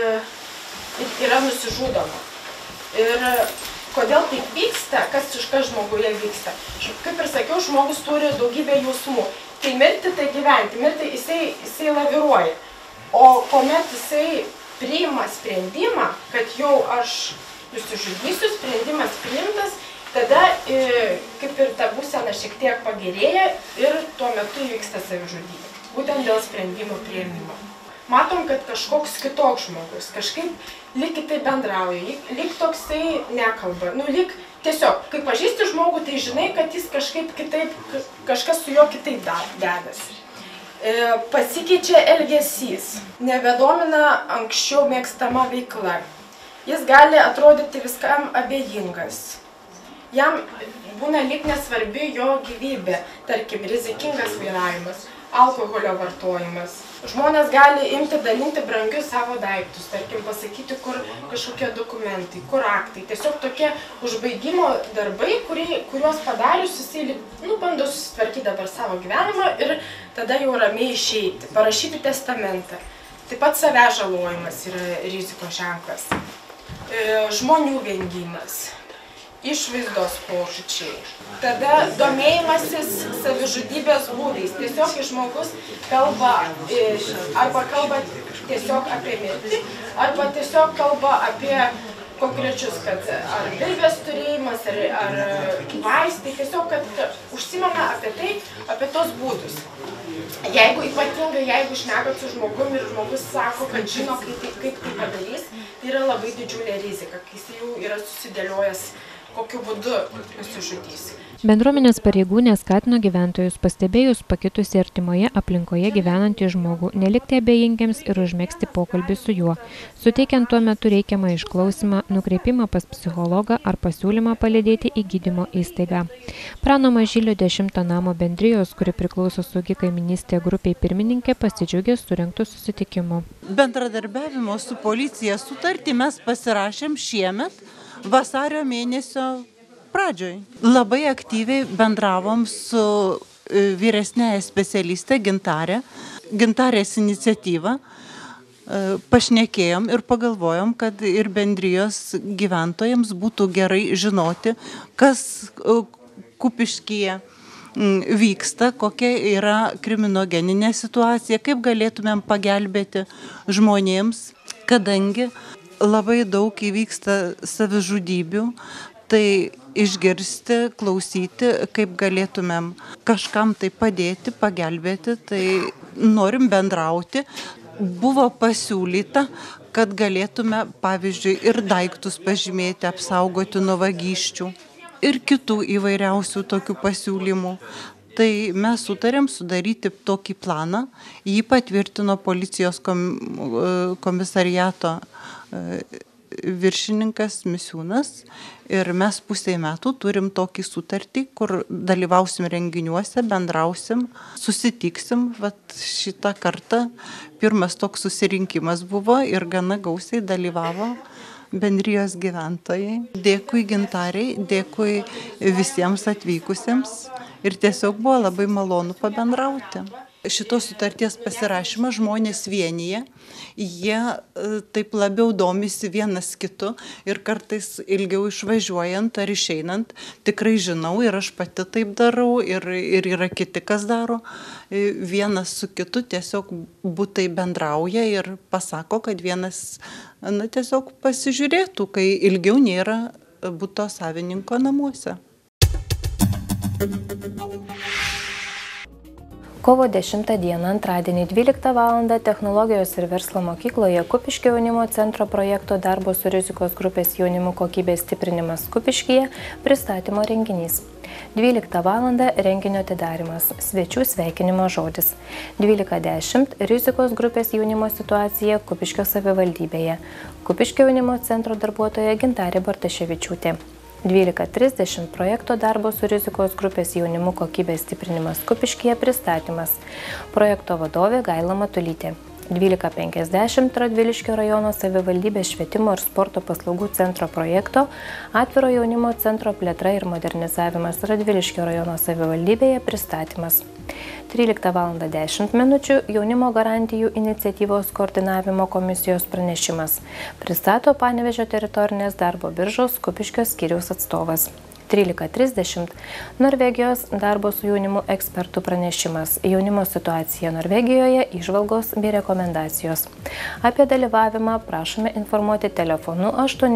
S4: yra nusižudoma. Ir kodėl taip vyksta, kas žmoguje vyksta? Kaip ir sakiau, žmogus turi daugybę jausmų. Tai mirti, tai gyventi. Mirti jisai laviruoja. O kuomet jisai priima sprendimą, kad jau aš nusižudysiu, sprendimas priimtas, tada kaip ir ta būsena šiek tiek pagerėja ir tuo metu vyksta savižudybė. Būtent dėl sprendimų priėmimo. Matom, kad kažkoks kitoks žmogus, kažkaip lyg kitaip bendrauja, lyg toksai nekalba. Lyg tiesiog, kai pažįsti žmogų, tai žinai, kad jis kažkaip kitaip, kažkas su juo kitaip dedasi. Pasikeičia elgesys, nebedomina anksčiau mėgstama veikla. Jis gali atrodyti viskam abejingas. Jam būna lyg nesvarbi jo gyvybė, tarkim, rizikingas vairavimas, alkoholio vartojimas. Žmonės gali imti dalinti brangius savo daiktus, tarkim, pasakyti, kur kažkokie dokumentai, kur aktai. Tiesiog tokie užbaigimo darbai, kuriuos padarius, jisai bando susitvarkyti dabar savo gyvenimą ir tada jau ramiai išeiti, parašyti testamentą. Taip pat savęs žalojimas yra rizikos ženklas. Žmonių vengimas. išvaizdos pokyčiai. Tada domėjimasis savižudybės būdais. Tiesiog žmogus kalba arba kalba tiesiog apie mirtį, arba tiesiog kalba apie konkrečius, kad ar pilvės turėjimas, ar vaistai, tiesiog, kad užsimena apie tai, apie tos būdus. Ypatingai, jeigu šnekat su žmogum ir žmogus sako, kad žino, kaip tai padarys, tai yra labai didžiulė rizika, kai jis jau yra susidėliojęs, kokiu būdu nusižudys.
S1: Bendruomenės pareigūnė skatino gyventojus pastebėjus pakitusi artimoje aplinkoje gyvenantį žmogų, nelikti abejingiams ir užmegzti pokalbį su juo, suteikiant tuo metu reikiamą išklausimą, nukreipimą pas psichologą ar pasiūlymą palydėti į gydymo įstaigą. Prano Mažylio 10 namo bendrijos, kuri priklauso Saugi kaiminystė grupiai pirmininkė, pasidžiaugė surengtų susitikimu.
S8: Bendradarbiavimo su policija sutartį mes pasirašėm šiemet vasario mėnesio pradžioj. Labai aktyviai bendravom su vyresnėje specialiste Gintarės iniciatyva. Pašnekėjom ir pagalvojom, kad ir bendrijos gyventojams būtų gerai žinoti, kas Kupiškyje vyksta, kokia yra kriminogeninė situacija, kaip galėtumėm pagelbėti žmonėms, kadangi labai daug įvyksta savižudybių, tai išgirsti, klausyti, kaip galėtumėm kažkam tai padėti, pagelbėti, tai norim bendrauti. Buvo pasiūlyta, kad galėtume, pavyzdžiui, ir daiktus pažymėti, apsaugoti nuo vagysčių ir kitų įvairiausių tokių pasiūlymų. Tai mes sutarėm sudaryti tokį planą, jį patvirtino policijos komisariato viršininkas Misiūnas ir mes pusei metų turim tokį sutartį, kur dalyvausim renginiuose, bendrausim, susitiksim. Vat šitą kartą pirmas toks susirinkimas buvo ir gana gausiai dalyvavo bendrijos gyventojai. Dėkui Gintariai, dėkui visiems atvykusiems ir tiesiog buvo labai malonu pabendrauti. Šitos sutarties pasirašymą žmonės vienyje, jie taip labiau domisi vienas kitu ir kartais ilgiau išvažiuojant ar išeinant, tikrai žinau ir aš pati taip darau ir yra kiti, kas daro, vienas su kitu tiesiog būtai bendrauja ir pasako, kad vienas tiesiog pasižiūrėtų, kai ilgiau nėra buto savininko namuose.
S1: Kovo 10 dieną antradienį 12 val. Technologijos ir verslo mokykloje Kupiškio jaunimo centro projekto darbo su rizikos grupės jaunimų kokybės stiprinimas Kupiškyje pristatymo renginys. 12 val. Renginio atidarimas, svečių sveikinimo žodis. 12:10 rizikos grupės jaunimo situacija Kupiškio savivaldybėje. Kupiškio jaunimo centro darbuotoja Gintarė Bartaševičiūtė. 12:30 projekto darbo su rizikos grupės jaunimų kokybės stiprinimas Kupiškyje pristatymas. Projekto vadovė Gaila Matulytė. 12:50 Radviliškio rajono savivaldybės švietimo ir sporto paslaugų centro projekto atviro jaunimo centro plėtra ir modernizavimas Radviliškio rajono savivaldybėje pristatymas. 13:10 min. Jaunimo garantijų iniciatyvos koordinavimo komisijos pranešimas. Pristato Panevėžio teritorinės darbo biržos Kupiškio skyriaus atstovas. 13:30 Norvegijos darbo su jaunimu ekspertų pranešimas. Jaunimo situacija Norvegijoje, įžvalgos bei rekomendacijos. Apie dalyvavimą prašome informuoti telefonu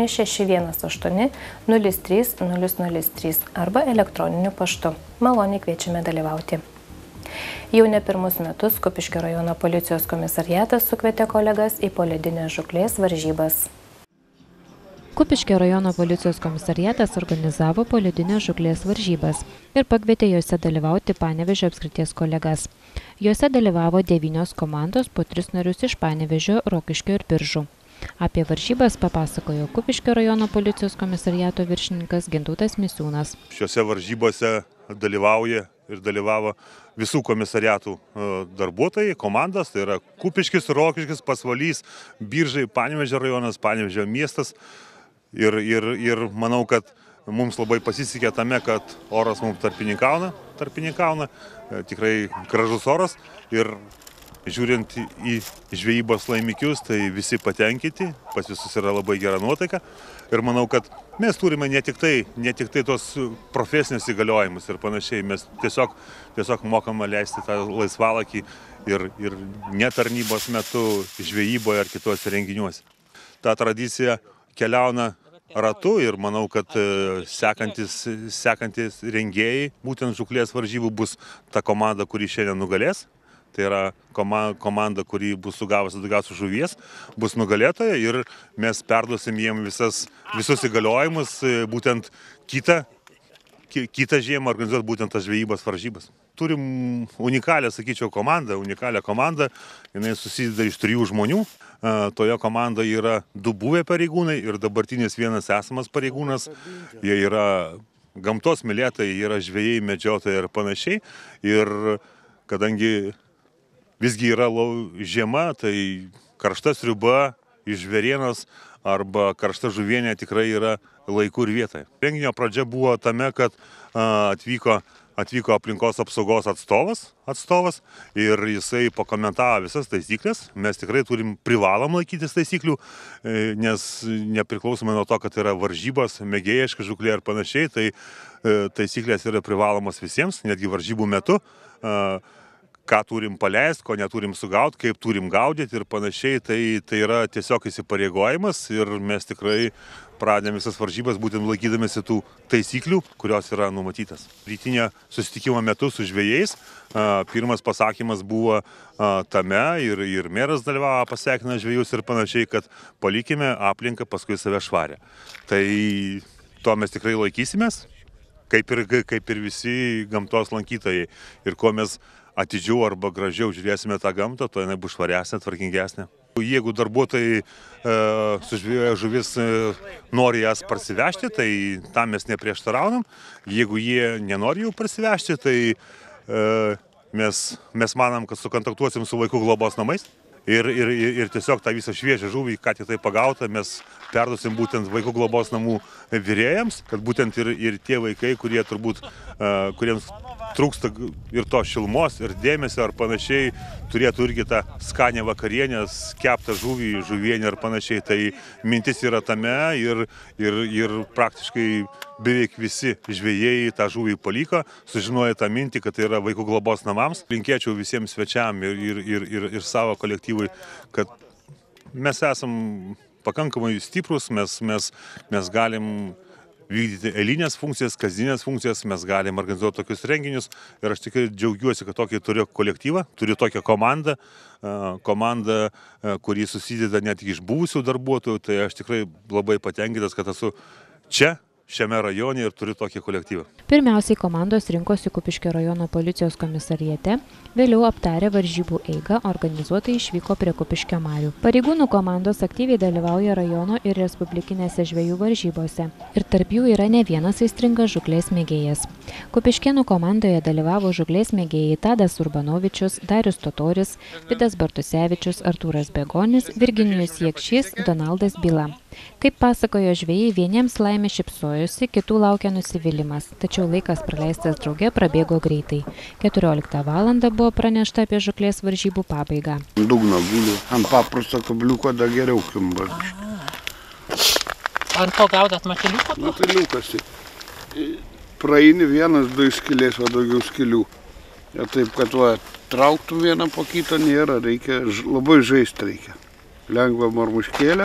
S1: 8618 03 003 arba elektroniniu paštu. Maloniai kviečiame dalyvauti. Jau ne pirmus metus Kupiškio rajono policijos komisariatas sukvietė kolegas į poledinės žūklės varžybas. Kupiškio rajono policijos komisariatas organizavo poledinės žūklės varžybas ir pakvietė juose dalyvauti Panevėžio apskrities kolegas. Juose dalyvavo 9 komandos po 3 narius iš Panevėžio, Rokiškio ir Biržų. Apie varžybas papasakojo Kupiškio rajono policijos komisariato viršininkas Gintautas Misiūnas.
S22: Šiuose varžybose dalyvavo visų komisariatų darbuotojai, komandas, tai yra Kupiškis, Rokiškis, Pasvalys, Biržai, Panevėžio rajonas, Panevėžio miestas. Ir manau, kad mums labai pasisekė tame, kad oras mums tarpininkauna, tikrai gražus oras ir žiūrint į žvejybos laimikius, tai visi patenkinti, pas visus yra labai gera nuotaika. Ir manau, kad mes turime ne tik tai tos profesinius įgaliojimus ir panašiai, mes tiesiog mokame leisti tą laisvalakį ir netarnybos metu žvejyboje ar kitose renginiuose. Ta tradicija keliauna ratu ir manau, kad sekantis rengėjai, būtent žūklės varžybų, bus ta komanda, kuri šiandien nugalės. Tai yra komanda, kuri bus sugavusi daugiausiai žuvies, bus nugalėtoja ir mes perduosim jiem visus įgaliojimus, būtent kitą žiemą organizuoti būtent tas žvejybos varžybas. Turim unikalią komandą, jinai susideda iš 3 žmonių. Toje komandoje yra 2 buvę pareigūnai ir dabartinis vienas esamas pareigūnas. Jie yra gamtos mylėtojai, yra žvejai, medžiotojai ir panašiai. Ir kadangi visgi yra žiema, tai karšta sriuba iš žvėrienos arba karšta žuvienė tikrai yra laiku ir vietoje. Renginio pradžia buvo tame, kad atvyko aplinkos apsaugos atstovas ir jisai pakomentavo visas taisyklės. Mes tikrai privalom laikytis taisyklių, nes nepriklausomai nuo to, kad yra varžybos, mėgėjiška žūklė ir panašiai, tai taisyklės yra privalomos visiems, netgi varžybų metu. Ką turim paleisti, ko neturim sugauti, kaip turim gaudyti ir panašiai, tai yra tiesiog įsipareigojimas ir mes tikrai pradėm visas varžybas būtent laikydamėsi tų taisyklių, kurios yra numatytas. Rytinio susitikimo metu su žvejais pirmas pasakymas buvo tame ir meras dalyvavo, pasveikino žvejus ir panašiai, kad palikime aplinką paskui save švarę. Tai to mes tikrai laikysimės, kaip ir visi gamtos lankytojai. Ir kuo mes atidžiau arba gražiau žiūrėsime tą gamtą, to jinai bus švaresnė, tvarkingesnė. Jeigu darbuotojai sužvejoja žuvis nori jas parsivežti, tai tam mes neprieštaraunam. Jeigu jie nenori jų parsivežti, tai mes manom, kad sukontaktuosim su vaikų globos namais. Ir tiesiog tą visą šviežią žuvį, ką tik tai pagautą, mes perduosim būtent vaikų globos namų virėjams, kad būtent ir tie vaikai, kuriems trūksta ir to šilumos, ir dėmesio ar panašiai, turėtų irgi tą skanę vakarienę, keptą žuvienę ar panašiai. Tai mintis yra tame ir praktiškai beveik visi žvejai tą žuvį paliko, sužinojo tą mintį, kad tai yra vaikų globos namams. Linkėčiau visiems svečiam ir savo kolektyvui, kad mes esam pakankamai stiprus, mes galim vykdyti eilinės funkcijas, kasdienės funkcijas, mes galim organizuoti tokius renginius ir aš tikrai džiaugiuosi, kad tokį turiu kolektyvą, turiu tokią komandą, kuri susideda net iš buvusių darbuotojų, tai aš tikrai labai patenkintas, kad esu čia, šiame rajone ir turiu tokį kolektyvą.
S1: Pirmiausiai komandos rinkosi Kupiškio rajono policijos komisariate, vėliau aptarė varžybų eigą, organizuotai išvyko prie Kupiškio marių. Pareigūnų komandos aktyviai dalyvauja rajono ir respublikinėse žvejų varžybose ir tarp jų yra ne vienas aistringas žūklės mėgėjas. Kupiškėnų komandoje dalyvavo žūklės mėgėjai Tadas Urbanovičius, Darius Totoris, Vidas Bartusevičius, Artūras Begonis, Virginijus Jekšys, Donaldas Byla. Kaip pasakojo žvejai, vieniems laimė šypsojosi, kitų laukia nusivylimas, tačiau laikas praleistas drauge prabėgo greitai. 14 valandą buvo pranešta apie žūklės varžybų pabaigą.
S10: Dugno guliu, ant paprasto kabliuko dar geriau kimba.
S7: Ant ko gaudat matiliuko?
S10: Matiliukas. Praeini vienas, 2 skylės, o daugiau skylių. Ja, taip, kad trauktų vieną po kitą nėra, reikia, labai žaisti reikia. Lengva marmuškėlė.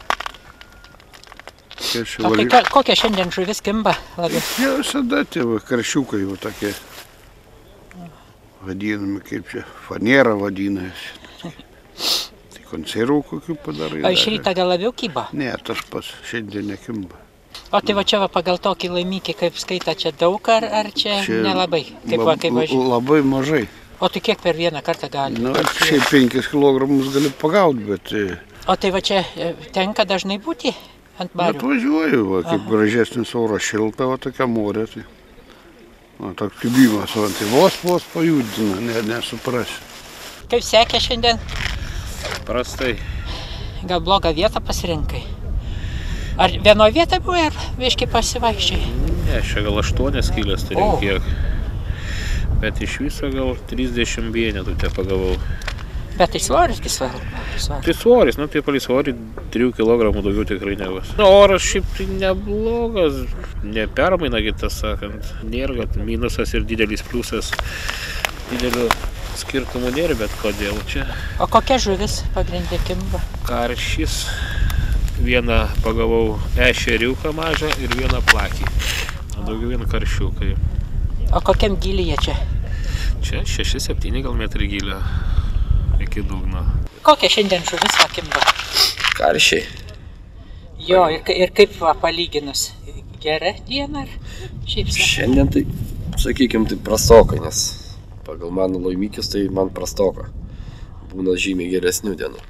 S7: O tai kokia šiandien žuvis kimba labiau?
S10: Jau visada tie karšiukai jau tokie vadinami, kaip čia, fanera vadinasi. Tai konservų kokių padarai.
S7: O iš ryto gal labiau kyba?
S10: Ne, tas pats šiandien nekimba.
S7: O tai va čia pagal tokį laimikį, kaip skaita, čia daug ar čia nelabai?
S10: Labai mažai.
S7: O tai kiek per vieną kartą gali?
S10: Na, šiaip 5 kilogramus gali pagauti, bet...
S7: O tai va čia tenka dažnai būti?
S10: Atvažiuoju, kaip gražesnis oras šilta, tokia morė. Toks kibimas, tai vos pajudina, nesuprasi.
S7: Kaip sekė šiandien?
S11: Prastai.
S7: Gal blogą vietą pasirinkai? Ar vienoje vietoje buvai, ar viškai pasivaikščiai?
S11: Ne, čia gal 8 skylės turim kiek. Bet iš viso gal 30 vienetų te pagavau.
S7: Bet tai svoris, kai svarbu.
S11: Tai svoris, tai palei svorį 3 kg daugiau tikrai nebus. Oras šiaip tai neblogas, nepermaina, kitas sakant. Nėra, kad minusas ir didelis pliusas. Didelių skirtumų nėra, bet kodėl čia?
S7: O kokia žuvis pagrindė kimba?
S11: Karšys. Vieną pagavau ešeriuką mažą ir vieną plakį. O daugiau vien karšiukai.
S7: O kokiam gylyje čia?
S11: Čia 6-7 gal metrai gylio iki dugno.
S7: Kokia šiandien žuvis pakimba?
S5: Karšiai.
S7: Jo, ir kaip palyginus? Gera diena ar šiaip?
S5: Šiandien tai, sakykime, tai prastoka, nes pagal mano laimikius tai man prastoka. Būna žymiai geresnių dienų.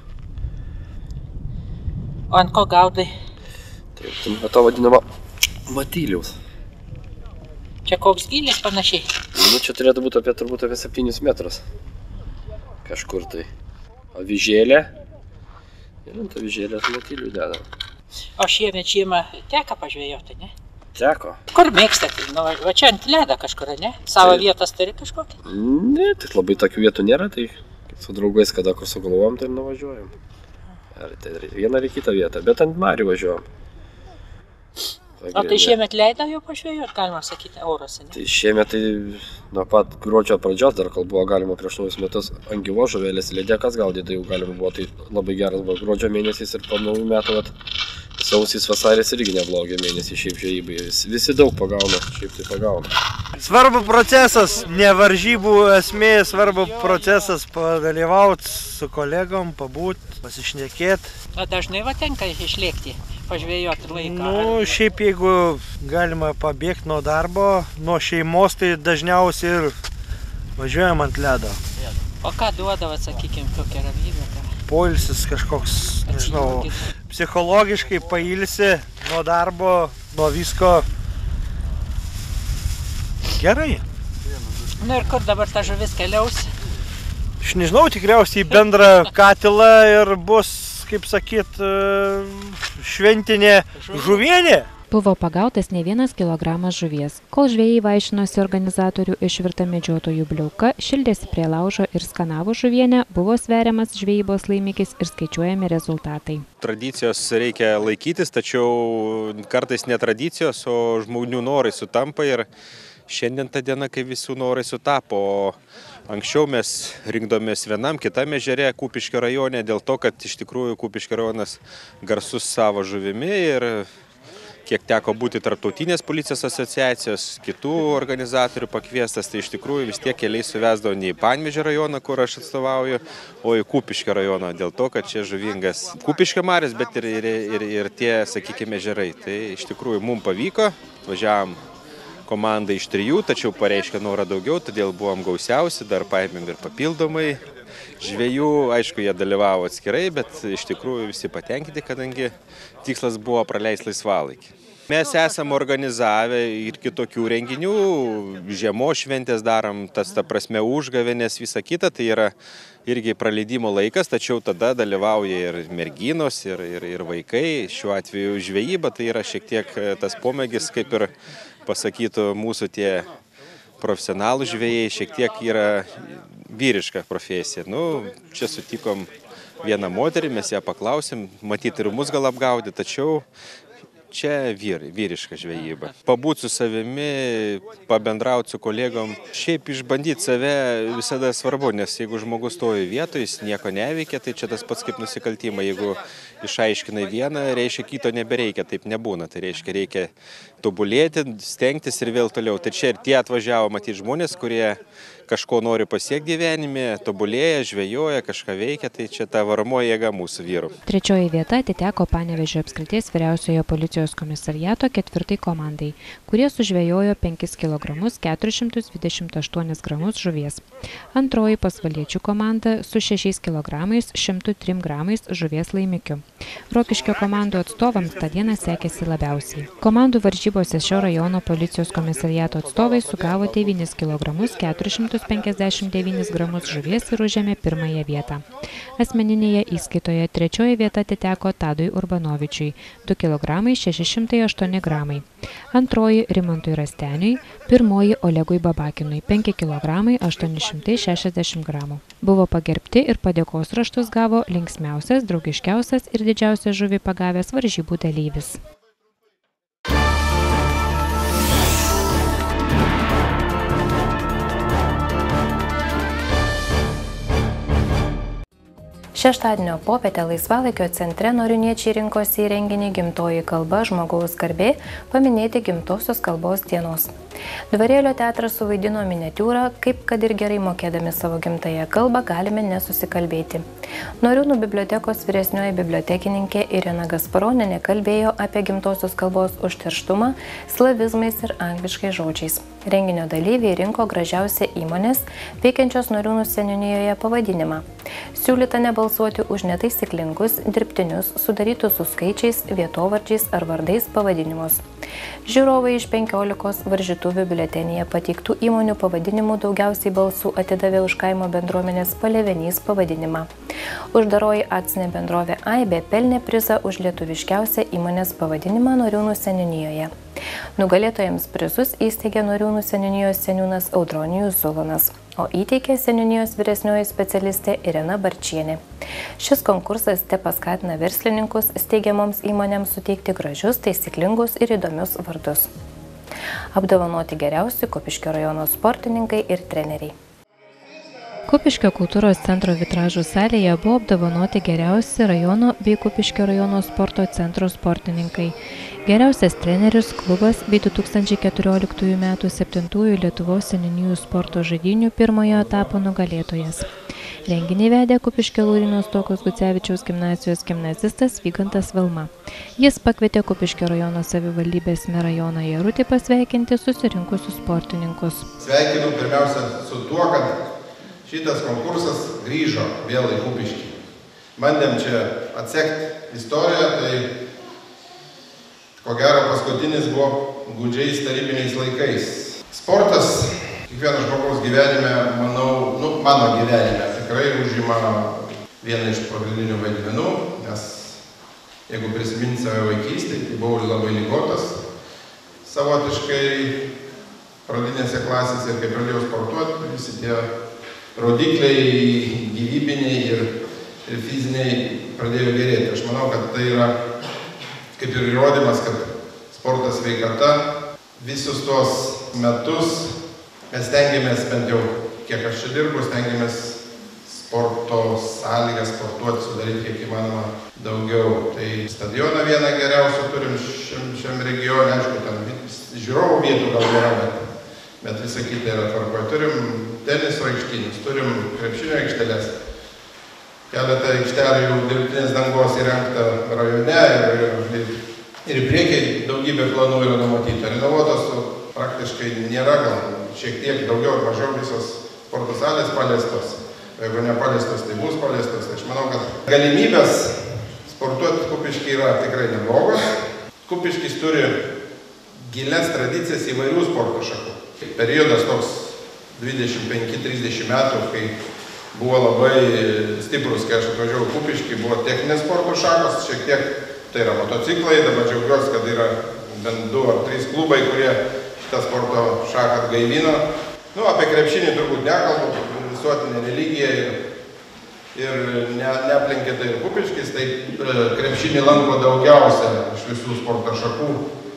S7: O ant ko gaudai?
S5: Tai to vadinama matyliaus.
S7: Čia koks gylis panašiai?
S5: Čia turėtų būti turbūt apie 7 metrus. Kažkur tai. Avižėlė. Ir ant avižėlės matylių deda.
S7: O šiemet žiemą teko pažvejoti, ne?
S5: Teko.
S7: Kur mėgstate? Va čia ant ledo kažkur, ne? Savo vietas turi kažkokią?
S5: Ne, tai labai tokių vietų nėra, tai su draugais kada kur sugalvojom, tai ir nuvažiuojam. Ar tai vieną ar kitą vietą, bet ant marių važiuojam.
S7: O tai šiemet leido jau pažvejoti, galima sakyti, eurose, ne?
S5: Tai šiemet tai nuo pat gruodžio pradžios dar, kol buvo galima prieš naujus metus ant gyvos žuvelės lydėkas gaudyti, tai jau galima buvo, tai labai geras buvo gruodžio mėnesis ir po naujų metų, sausis vasaris irgi neblogi mėnesiai šiaip žvejybai. Visi daug pagauna, šiaip tai pagauna.
S12: Svarbu procesas, ne varžybų esmė, svarbu procesas padalyvauti su kolegom, pabūti, pasišnekėti.
S7: O dažnai va tenka išlėkti, pažvejoti laiką?
S12: Šiaip jeigu galima pabėgti nuo darbo, nuo šeimos, tai dažniausiai ir važiuojam ant ledo.
S7: O ką duodavo, sakykime, tokia ramybė?
S12: Poilsis kažkoks, nežinau, psichologiškai pailsi nuo darbo, nuo visko. Gerai.
S7: Ir kur dabar ta žuvis keliaus?
S12: Aš nežinau, tikriausiai bendrą katilą ir bus, kaip sakyt, šventinė žuvienė.
S1: Buvo pagautas ne 1 kilogramas žuvies. Kol žvejai vaišinosi organizatorių išvirtą medžiotojų bliauką, šildėsi prie laužo ir skanavo žuvienę, buvo sveriamas žvejybos laimikis ir skaičiuojami rezultatai.
S23: Tradicijos reikia laikytis, tačiau kartais ne tradicijos, o žmonių norai sutampa ir šiandien ta diena, kai visų norai sutapo. Anksčiau mes rinkdomės vienam kitam ežere Kupiškio rajone, dėl to, kad iš tikrųjų Kupiškio rajonas garsus savo žuvimi ir kiek teko būti Tarptautinės policijos asociacijos, kitų organizatorių pakviestas, tai iš tikrųjų vis tiek keliai suvesdavo ne į Panevėžio rajoną, kur aš atstovauju, o į Kupiškio rajoną, dėl to, kad čia žuvingas Kupiškio marios, bet ir tie, sakykime, ežerai. Tai iš tikrųjų mums pavyko, važiavom komandą iš 3, tačiau pareiškė norą daugiau, todėl buvom gausiausi, dar paėmėm ir papildomai. Žvejų, aišku, jie dalyvavo atskirai, bet iš tikrųjų visi patenkinti, kadangi tikslas buvo praleisti laisvalaikį. Mes esame organizavę ir kitokių renginių, žiemos šventės darom, ta prasme užgavėnės, visa kita, tai yra irgi praleidimo laikas, tačiau tada dalyvauja ir merginos, ir vaikai, šiuo atveju žvejyba, tai yra šiek tiek tas pomėgis, kaip ir pasakytų mūsų tie profesionalų žvejai, šiek tiek yra vyriška profesija. Čia sutikom vieną moterį, mes ją paklausėm, matyti ir mus gal apgaudė, tačiau čia vyriška žvejyba. Pabūt su savimi, pabendrauti su kolegom, šiaip išbandyti save visada svarbu, nes jeigu žmogus stovi vietoje, jis nieko neveikia, tai čia tas pats kaip nusikaltimą. Jeigu išaiškinai vieną, reiškia kito nebereikia, taip nebūna. Tai reiškia tobulėti, stengtis ir vėl toliau. Tai čia ir tie atvažiavo matyti žmonės, kurie kažko nori pasiekti gyvenime, tobulėja, žvejoja, kažką veikia, tai čia ta varomoji jėga mūsų vyrų.
S1: 3 vieta atiteko Panevėžio apskrities vyriausiojo policijos komisariato 4 komandai, kurie sužvejojo 5 kg 428 gramus žuvies. Antroji pasvaliečių komanda su 6 kg 103 gramais žuvies laimikiu. Rokiškio komandų atstovams tą dieną sekėsi labiausiai. Komandų varžybose šio rajono policijos komisariato atstovai sugavo 9 kg 459 gramus žuvies ir užėmė pirmąją vietą. Asmeninėje įskaitoje 3 vieta atiteko Tadui Urbanovičiui, 2 kg 608 gramai. Antroji Rimantui Rasteniui, pirmoji Olegui Babakinui, 5 kg 860 gramų. Buvo pagerbti ir padėkos raštus gavo linksmiausias, draugiškiausias ir didžiausią žuvį pagavęs varžybų dalyvis. Šeštadienio popietę laisvalaikio centre noriūniečiai rinkosi į renginį Gimtoji kalba žmogaus garbė paminėti Gimtosios kalbos dienos. Dvarėlio teatras suvaidino miniatiūrą, kaip kad ir gerai mokėdami savo gimtąją kalbą galime nesusikalbėti. Noriūnų bibliotekos vyresnioji bibliotekininkė Irena Gasparonienė kalbėjo apie Gimtosios kalbos užterštumą slavizmais ir angliškais žodžiais. Renginio dalyviai rinko gražiausią įmonės veikiančios Noriūnų seniūnijoje pavadinimą. Siūlyta nebalsuoti už netaisyklingus, dirbtinius, sudarytus su skaičiais, vietovardžiais ar vardais pavadinimus. Žiūrovai iš 15 varžytuvių biuletenyje pateiktų įmonių pavadinimų daugiausiai balsų atidavė už kaimo bendruomenės Palevenys pavadinimą. Uždaroji akcinė bendrovė Aibė pelnė prizą už lietuviškiausią įmonės pavadinimą Noriūnų seniūnijoje. Nugalėtojams prizus įsteigė Noriūnų seniūnijos seniūnas Audronijus Zolonas, o įteikė seniūnijos vyresnioji specialistė Irena Barčienė. Šis konkursas tepaskatina verslininkus steigiamoms įmonėms suteikti gražius, taisyklingus ir įdomius vardus. Apdovanoti geriausi Kupiškio rajono sportininkai ir treneriai. Kupiškio kultūros centro vitražų salėje buvo apdovanoti geriausi rajono bei Kupiškio rajono sporto centro sportininkai. Geriausias treneris klubas bei 2014 m. 7 Lietuvos seniūnijų sporto žaidynių pirmojo etapo nugalėtojas. Renginį vedė Kupiškio Lauryno Stokos Gucevičiaus gimnazijos gimnazistas Vygantas Vilma. Jis pakvietė Kupiškio rajono savivaldybės merą Joną Jarutį pasveikinti susirinkusius sportininkus.
S13: Sveikinu pirmiausia su tuo, kad šitas konkursas grįžo vėl į Kupiškį. Bandėm čia atsekti istoriją, tai ko gero paskutinis buvo gūdžiais tarybiniais laikais. Sportas kiekvieno žmogaus gyvenime, manau, mano gyvenime tikrai užima vieną iš pagrindinių vaidmenų, nes jeigu prisiminti save vaikystėje, tai buvau labai ligotas savotiškai pradinėse klasėse ir kai pradėjau sportuoti, visi tie rodikliai gyvybiniai ir fiziniai pradėjo gerėti. Aš manau, kad tai yra kaip ir įrodymas, kad sportas sveikata. Visus tuos metus mes stengiamės, bent jau kiek aš čia dirbu, stengiamės sporto sąlygas sportuoti, sudaryti kiek įmanoma daugiau. Tai stadioną vieną geriausių turim šiam regione, aišku, ten žiūrovų vietų gal nėra, bet visa kita yra tvarkoje. Turim teniso aikštynus, turim krepšinio aikšteles, keletą aikštelių jau dirbtinės dangos įrengta rajone ir į priekį daugybė planų yra numatyta. Renovuotos praktiškai nėra, gal šiek tiek daugiau ar mažiau visos sporto salės paliestos. Jeigu nepaliestos, tai bus paliestos. Aš manau, kad galimybės sportuoti Kupišky yra tikrai neblogos. Kupiškis turi gilias tradicijas įvairių sporto šakų. Periodas toks 25-30 metų, kai buvo labai stiprus, kai aš atvažiavau Kupiškį, buvo techninės sporto šakos, šiek tiek tai yra motociklai, dabar džiaugiuosi, kad yra bent 2 ar 3 klubai, kurie šitą sporto šaką atgaivino. Apie krepšinį turbūt nekalbu, visuotinė religija ir neaplenkė tai ir Kupiškis, tai krepšinį lanko daugiausia iš visų sporto šakų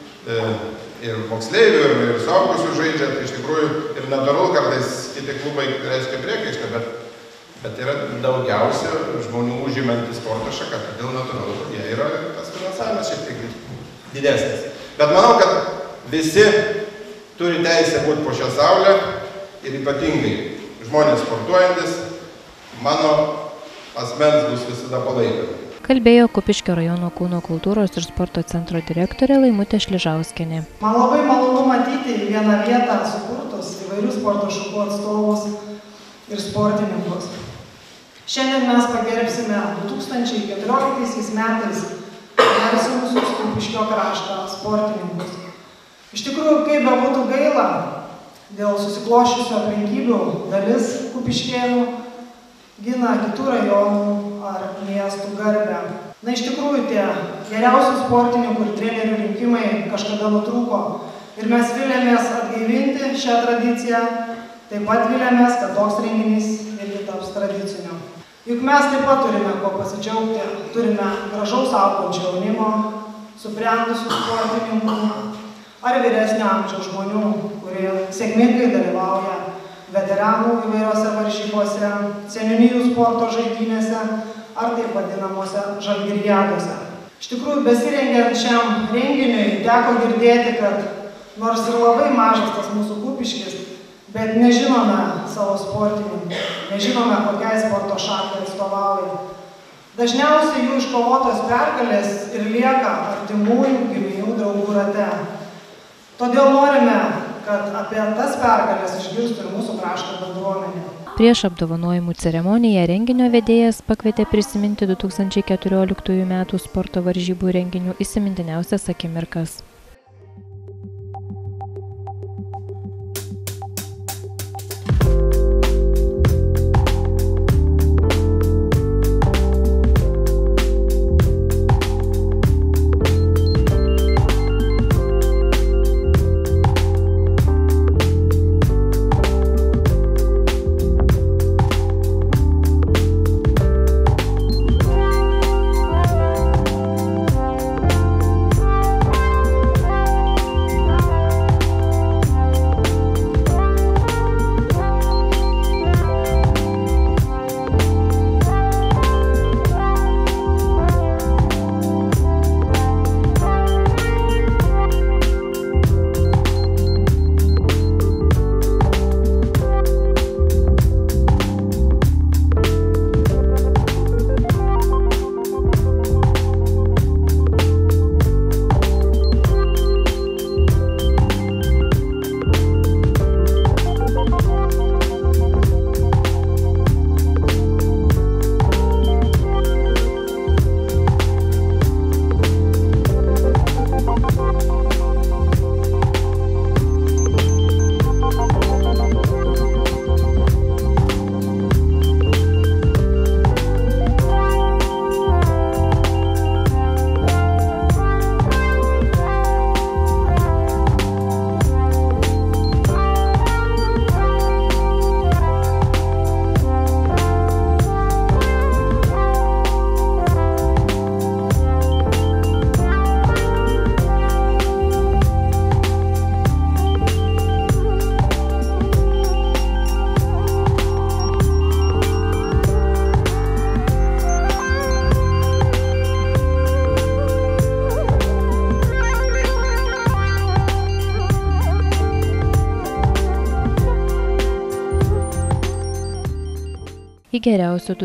S13: ir moksleivių, ir suaugusių žaidžia, tai iš tikrųjų ir natūralu kartais kiti klubai reiškia priekaištą, bet yra daugiausia žmonių užimantys sporto šaką, todėl natūralu, kad jie yra tas finansavimas šiek tiek didesnis. Bet manau, kad visi turi teisę būti po šią saulę ir ypatingai žmonės sportuojantis, mano asmens bus visada palaikomi.
S1: Kalbėjo Kupiškio rajono Kūno kultūros ir sporto centro direktorė Laimutė Šližauskienė.
S14: Man labai malonu matyti į vieną vietą sukurtus įvairių sporto šakų atstovus ir sportininkus. Šiandien mes pagerbsime 2014 metais garsinusius Kupiškio krašto sportininkus. Iš tikrųjų, kaip bebūtų gaila, dėl susikloščiusių aplinkybių dalis kupiškėnų gina kitų rajonų ar miestų garbę. Na, iš tikrųjų, tie geriausių sportininkų ir trenerių rinkimai kažkada nutrūko ir mes vilėmės atgaivinti šią tradiciją, taip pat vilėmės, kad toks renginys irgi taps tradiciniu. Juk mes taip pat turime ko pasidžiaugti, turime gražaus augančio jaunimo, subrendusių sportininkų ar vyresnio amžiaus žmonių, kurie sėkmingai dalyvauja veteranų įvairiose varžybose, seniūnijų sporto žaidynėse ar taip vadinamuose žalgiriadose. Iš tikrųjų, besirengiant šiam renginiui, teko girdėti, kad nors ir labai mažas tas mūsų Kupiškis, bet nežinome savo sportininkų, nežinome, kokiai sporto šakai atstovauja. Dažniausiai jų iškovotos pergalės ir lieka artimųjų, giminių, draugų rate. Todėl norime, kad apie tas pergalės išgirstų ir mūsų krašto bendruomenė.
S1: Prieš apdovanojimų ceremoniją renginio vedėjas pakvietė prisiminti 2014 metų sporto varžybų renginių įsimintiniausias akimirkas. Į geriausių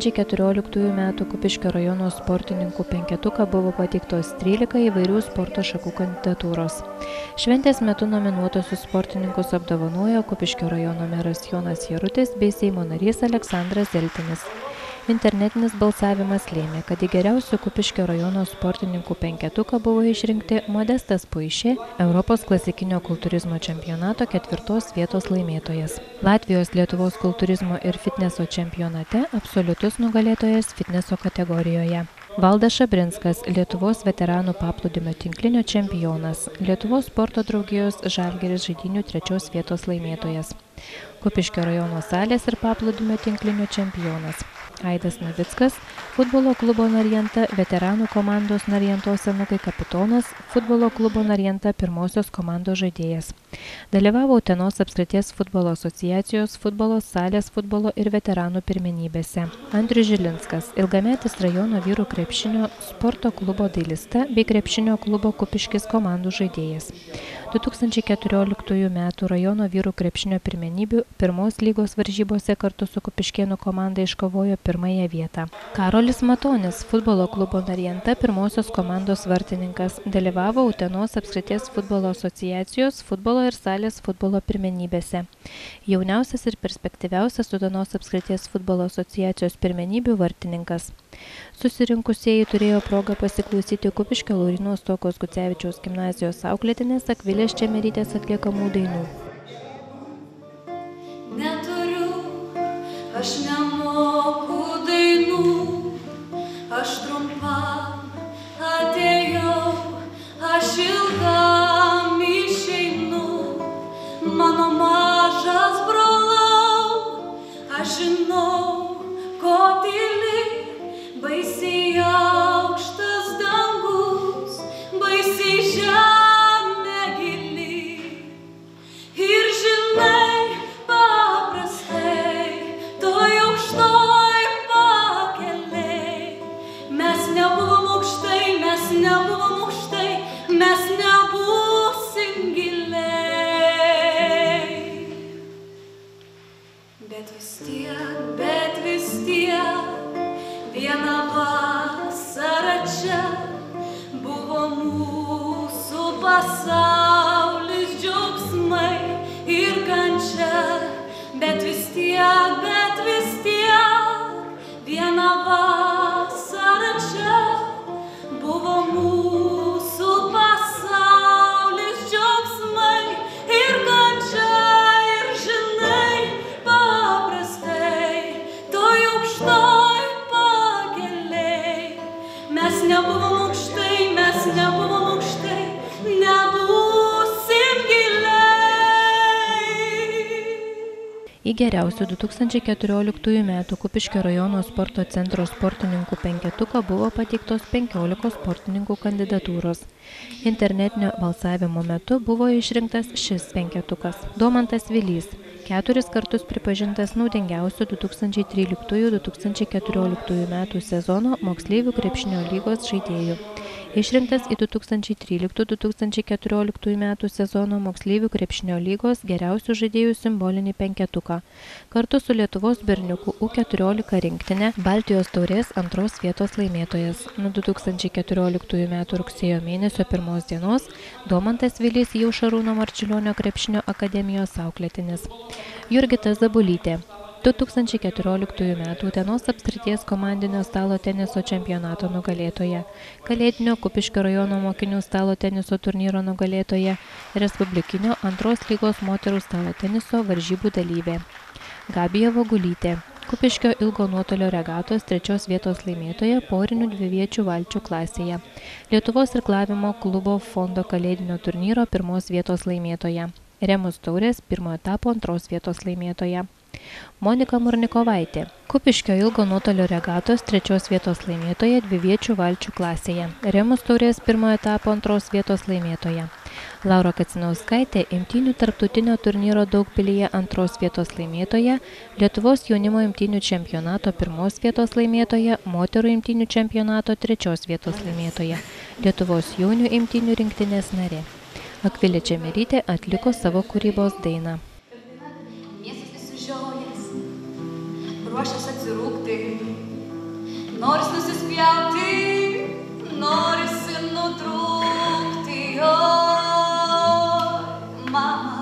S1: 2014 metų Kupiškio rajono sportininkų penketuką buvo pateiktos 13 įvairių sporto šakų kandidatūros. Šventės metu nominuotosius sportininkus apdovanojo Kupiškio rajono meras Jonas Jarutis bei Seimo narys Aleksandras Zeltinis. Internetinis balsavimas lėmė, kad į geriausių Kupiškio rajono sportininkų penketuką buvo išrinkti Modestas Puišė, Europos klasikinio kultūrizmo čempionato 4. vietos laimėtojas. Latvijos Lietuvos kultūrizmo ir fitneso čempionate absoliutus nugalėtojas fitneso kategorijoje. Valdas Šabrinskas, Lietuvos veteranų paplūdimio tinklinio čempionas, Lietuvos sporto draugijos Žalgiris žaidynių 3. vietos laimėtojas. Kupiškio rajono salės ir paplūdimio tinklinio čempionas. Aidas Navickas, futbolo klubo Narjanta, veteranų komandos Narjantos senukai kapitonas, futbolo klubo Narjanta pirmosios komandos žaidėjas. Dalyvavo Utenos apskrities futbolo asociacijos, futbolo salės, futbolo ir veteranų pirmenybėse. Andrius Žilinskas, ilgametis rajono vyrų krepšinio sporto klubo dailista bei krepšinio klubo Kupiškis komandų žaidėjas. 2014 m. rajono vyrų krepšinio pirmenybių pirmos lygos varžybose kartu su Kupiškėnų komanda iškovojo pirmąją vietą. Karolis Matonis, futbolo klubo Narienta pirmosios komandos vartininkas, dalyvavo Utenos apskrities futbolo asociacijos futbolo ir salės futbolo pirmenybėse. Jauniausias ir perspektyviausias Utenos apskrities futbolo asociacijos pirmenybių vartininkas. Susirinkusieji turėjo progą pasiklausyti Kupiškio Lauryno Stuokos Gucevičiaus gimnazijos auklėtinės Akvilės Čemerytės atliekamų dainų.
S15: Neturiu, aš nemoku dainų, aš trumpam atėjau, aš ilgam išeinu, mano mažas brolau, aš žinau, ko tyli, baisiai aukštas dangus, baisiai žemė gili. Ir žinai, paprastai, toj aukštoj pakeliai, mes nebuvom aukštai, mes nebuvom aukštai, mes nebūsim giliai. Bet vis tiek, vieną vasarą čia buvo mūsų pasaulis, džiaugsmai ir kančia, bet vis tiek, vieną vasarą čia buvo mūsų pasaulis, džiaugsmai ir kančia, ir žinai, paprastai, toj aukštoj pakeliai, mes nebuvom aukštai, nebūsim giliai.
S1: Į geriausių 2014 m. Kupiškio rajono sporto centro sportininkų penketuką buvo pateiktos 15 sportininkų kandidatūros. Internetinio balsavimo metu buvo išrinktas šis penketukas. Domantas Vilys, 4 kartus pripažintas naudingiausiu 2013-2014 m. sezono moksleivių krepšinio lygos žaidėjų. Išrinktas į 2013-2014 m. sezono moksleivių krepšinio lygos geriausių žaidėjų simbolinį penketuką. Kartu su Lietuvos berniukų U14 rinktinė Baltijos taurės 2 vietos laimėtojas. Nuo 2014 m. rugsėjo mėnesio 1 dienos Domantas Vilys jau Šarūno Marčiulionio krepšinio akademijos auklėtinis. Jurgita Zabulytė, 2014 m. Utenos apskrities komandinio stalo teniso čempionato nugalėtoja, kalėdinio Kupiškio rajono mokinių stalo teniso turnyro nugalėtoja, respublikinio 2 lygos moterų stalo teniso varžybų dalyvė. Gabija Vogulytė, Kupiškio ilgo nuotolio regatos 3 vietos laimėtoja porinių dviviečių valčių klasėje, Lietuvos irklavimo klubo fondo kalėdinio turnyro 1 vietos laimėtoja, Remus taurės 1 etapo 2 vietos laimėtoja. Monika Murnikovaitė, Kupiškio ilgo nuotolio regatos 3 vietos laimėtoja dviviečių valčių klasėje, Remus taurės 1 etapo 2 vietos laimėtoja. Laura Kacinauskaitė, imtynių tarptautinio turnyro Daugpilyje 2 vietos laimėtoja, Lietuvos jaunimo imtynių čempionato 1 vietos laimėtoja, moterų imtynių čempionato 3 vietos laimėtoja, Lietuvos jaunių imtynių rinktinės narė. Akvilė Čemerytė atliko savo kūrybos dainą.
S15: Ruošias atsirūkti, noris nusispjauti, norisi nutrūkti, oi, mama,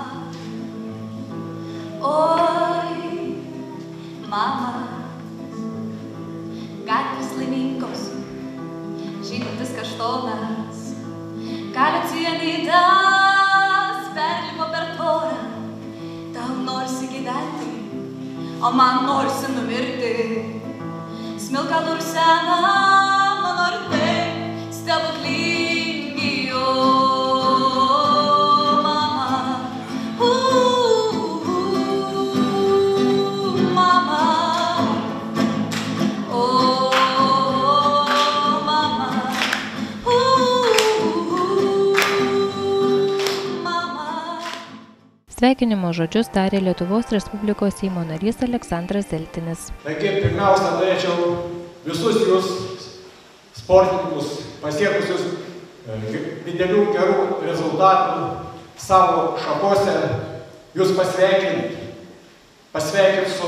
S15: gatvės laimingos, žydintis kaštonas, kalio cianidas perlipo per tvorą, tau norisi gyventi, o man norisi numirti. Smilkalų rusena, mano rytai, stebuklingi, o mama, mama, o mama, mama.
S1: Sveikinimo žodžius tarė Lietuvos Respublikos Seimo narys Aleksandras Zeltinis.
S16: Taigi, pirmiausia, norėčiau visus jūs sportininkus pasiekusius didelių gerų rezultatų savo šakose jūs pasveikinti su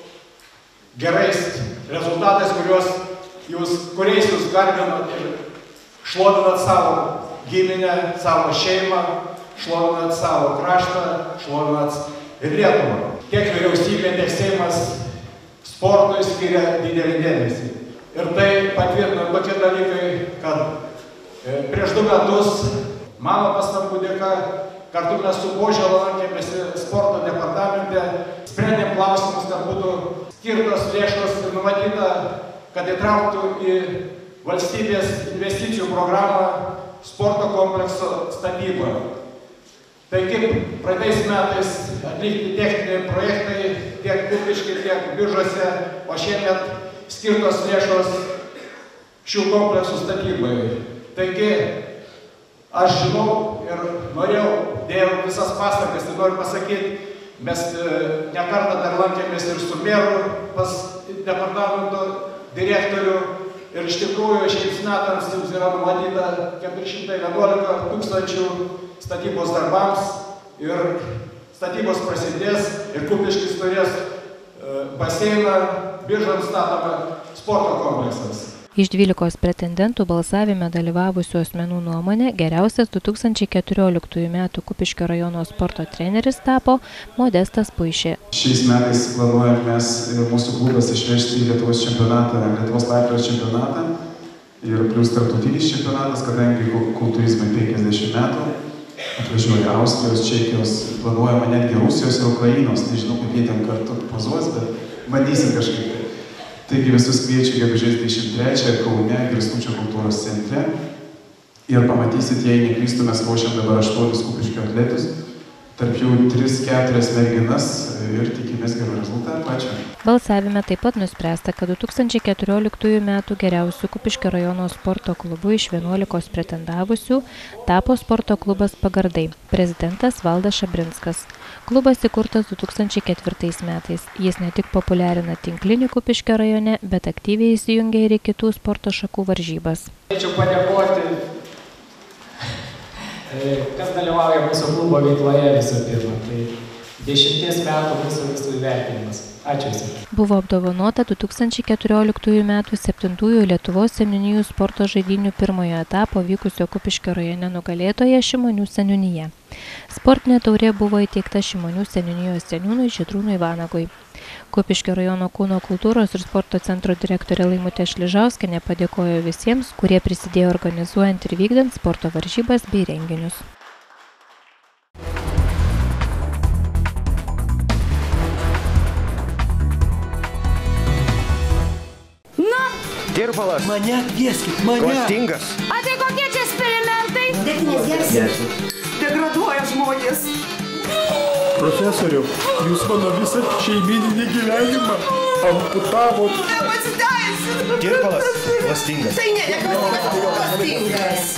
S16: gerais rezultatais, kuriais jūs garbinat ir šlovinat savo giminę, savo šeimą, šlovinat savo kraštą, šlovinat ir Lietuvą. Tiek vyriausybė, tiek Seimas sportui skiria didelį dėmesį. Ir tai patvirtina tokie dalykai, kad prieš 2 metus mano pastangų dėka kartu mes su Požela lankėmės sporto departamente, sprendėm klausimus, kad būtų skirtos lėšos ir numatyta, kad įtrauktų į valstybės investicijų programą sporto komplekso statybą. Tai kaip praeitais metais atlikti techniniai projektai tiek Kupišky, tiek Biržuose, o šiemet skirtos lėšos šių kompleksų statybai. Taigi, aš žinau ir dėjau visas pastangas ir noriu pasakyti, mes nekartą dar lankėmės ir su meru pas departamento direktorių ir iš tikrųjų šiais metams jums yra numatyta 411 tūkstančių statybos darbams ir statybos prasidės ir Kupiškis turės baseiną, Biržams statoma sporto kompleksas.
S1: Iš 12 pretendentų balsavime dalyvavusių asmenų nuomonė geriausias 2014 metų Kupiškio rajono sporto treneris tapo Modestas Puišė.
S3: Šiais metais planuojame mes mūsų klubas išvežti į Lietuvos čempionatą, Lietuvos Latvijos čempionatą ir plius tarptautinis čempionatas, kadangi kultūrizmai 50 metų, atvažiuoja Austrijos, Čekijos, planuojama netgi Rusijos ir Ukrainos, nežinau, kaip jie ten kartu pozuos, bet bandysim kažkaip. Taigi visus kviečiu gegužės 23 Kaune Kristučio kultūros centre ir pamatysit, jei neklystu, mes ruošiam dabar 8 Kupiškio atletus, tarp jų 3-4 merginas ir tikimės gerų rezultatų. Ačiū.
S1: Balsavime taip pat nuspręsta, kad 2014 metų geriausių Kupiškio rajono sporto klubu iš 11 pretendavusių tapo sporto klubas Pagardai, prezidentas Valdas Šabrinskas. Klubas įkurtas 2004 metais. Jis ne tik populiarina tinklinį Kupiškio rajone, bet aktyviai įsijungia ir į kitų sporto šakų varžybas.
S16: Norėčiau padėkoti, kas dalyvauja mūsų klubo veikloje visų pirma. Tai 10 metų mūsų visų įvertinimas. Ačiū visiems.
S1: Buvo apdovanota 2014 metų 7-ųjų Lietuvos seniūnijų sporto žaidynių pirmojo etapo vykusio Kupiškio rajone nugalėtoja Šimonių seniūnija. Sportinė taurė buvo įteikta Šimonių seniūnijos seniūnui Žydrūnui Vanagui. Kupiškio rajono kūno kultūros ir sporto centro direktorė Laimutė Šližauskienė padėkojo visiems, kurie prisidėjo organizuojant ir vykdant sporto varžybas bei renginius.
S6: Tirpalas.
S17: Mane kvieskit, mane.
S6: Klastingas.
S15: A tai kokie čia eksperimentai?
S17: Degtinės gersi.
S15: Degraduoja žmonės.
S24: Profesoriau, jūs mano visą šeimininį gyvenimą amputavot.
S15: Nepasiteisinu.
S6: Tirpalas. Klastingas.
S15: Tai ne, klastingas.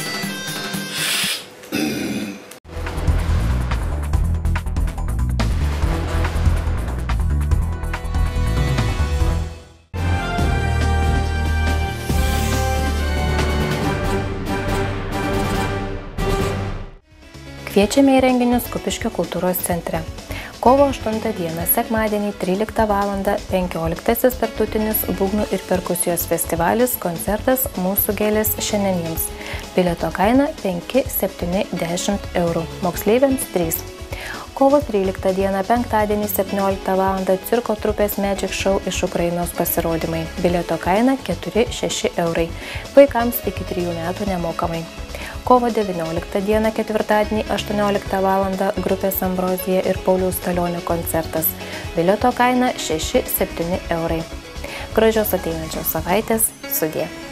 S1: Kviečiame į renginius Kupiškio kultūros centre. Kovo 8 dieną, sekmadienį 13 val. 15 tarptautinis būgnų ir perkusijos festivalis, koncertas Mūsų gėlės šiandieniems. Bilieto kaina 5, 7, 10 eurų, moksleiviams 3. Kovo 13 dieną, penktadienį 17 val. Cirko trupės Magic Show iš Ukrainos pasirodymai. Bilieto kaina 4, 6 eurai, vaikams iki 3 metų nemokamai. Kovo 19 dieną, ketvirtadienį 18 val. Grupės Ambrozija ir Pauliaus Stalionio koncertas. Bilieto kaina 6-7 eurai. Gražios ateinančios savaitės. Sudie.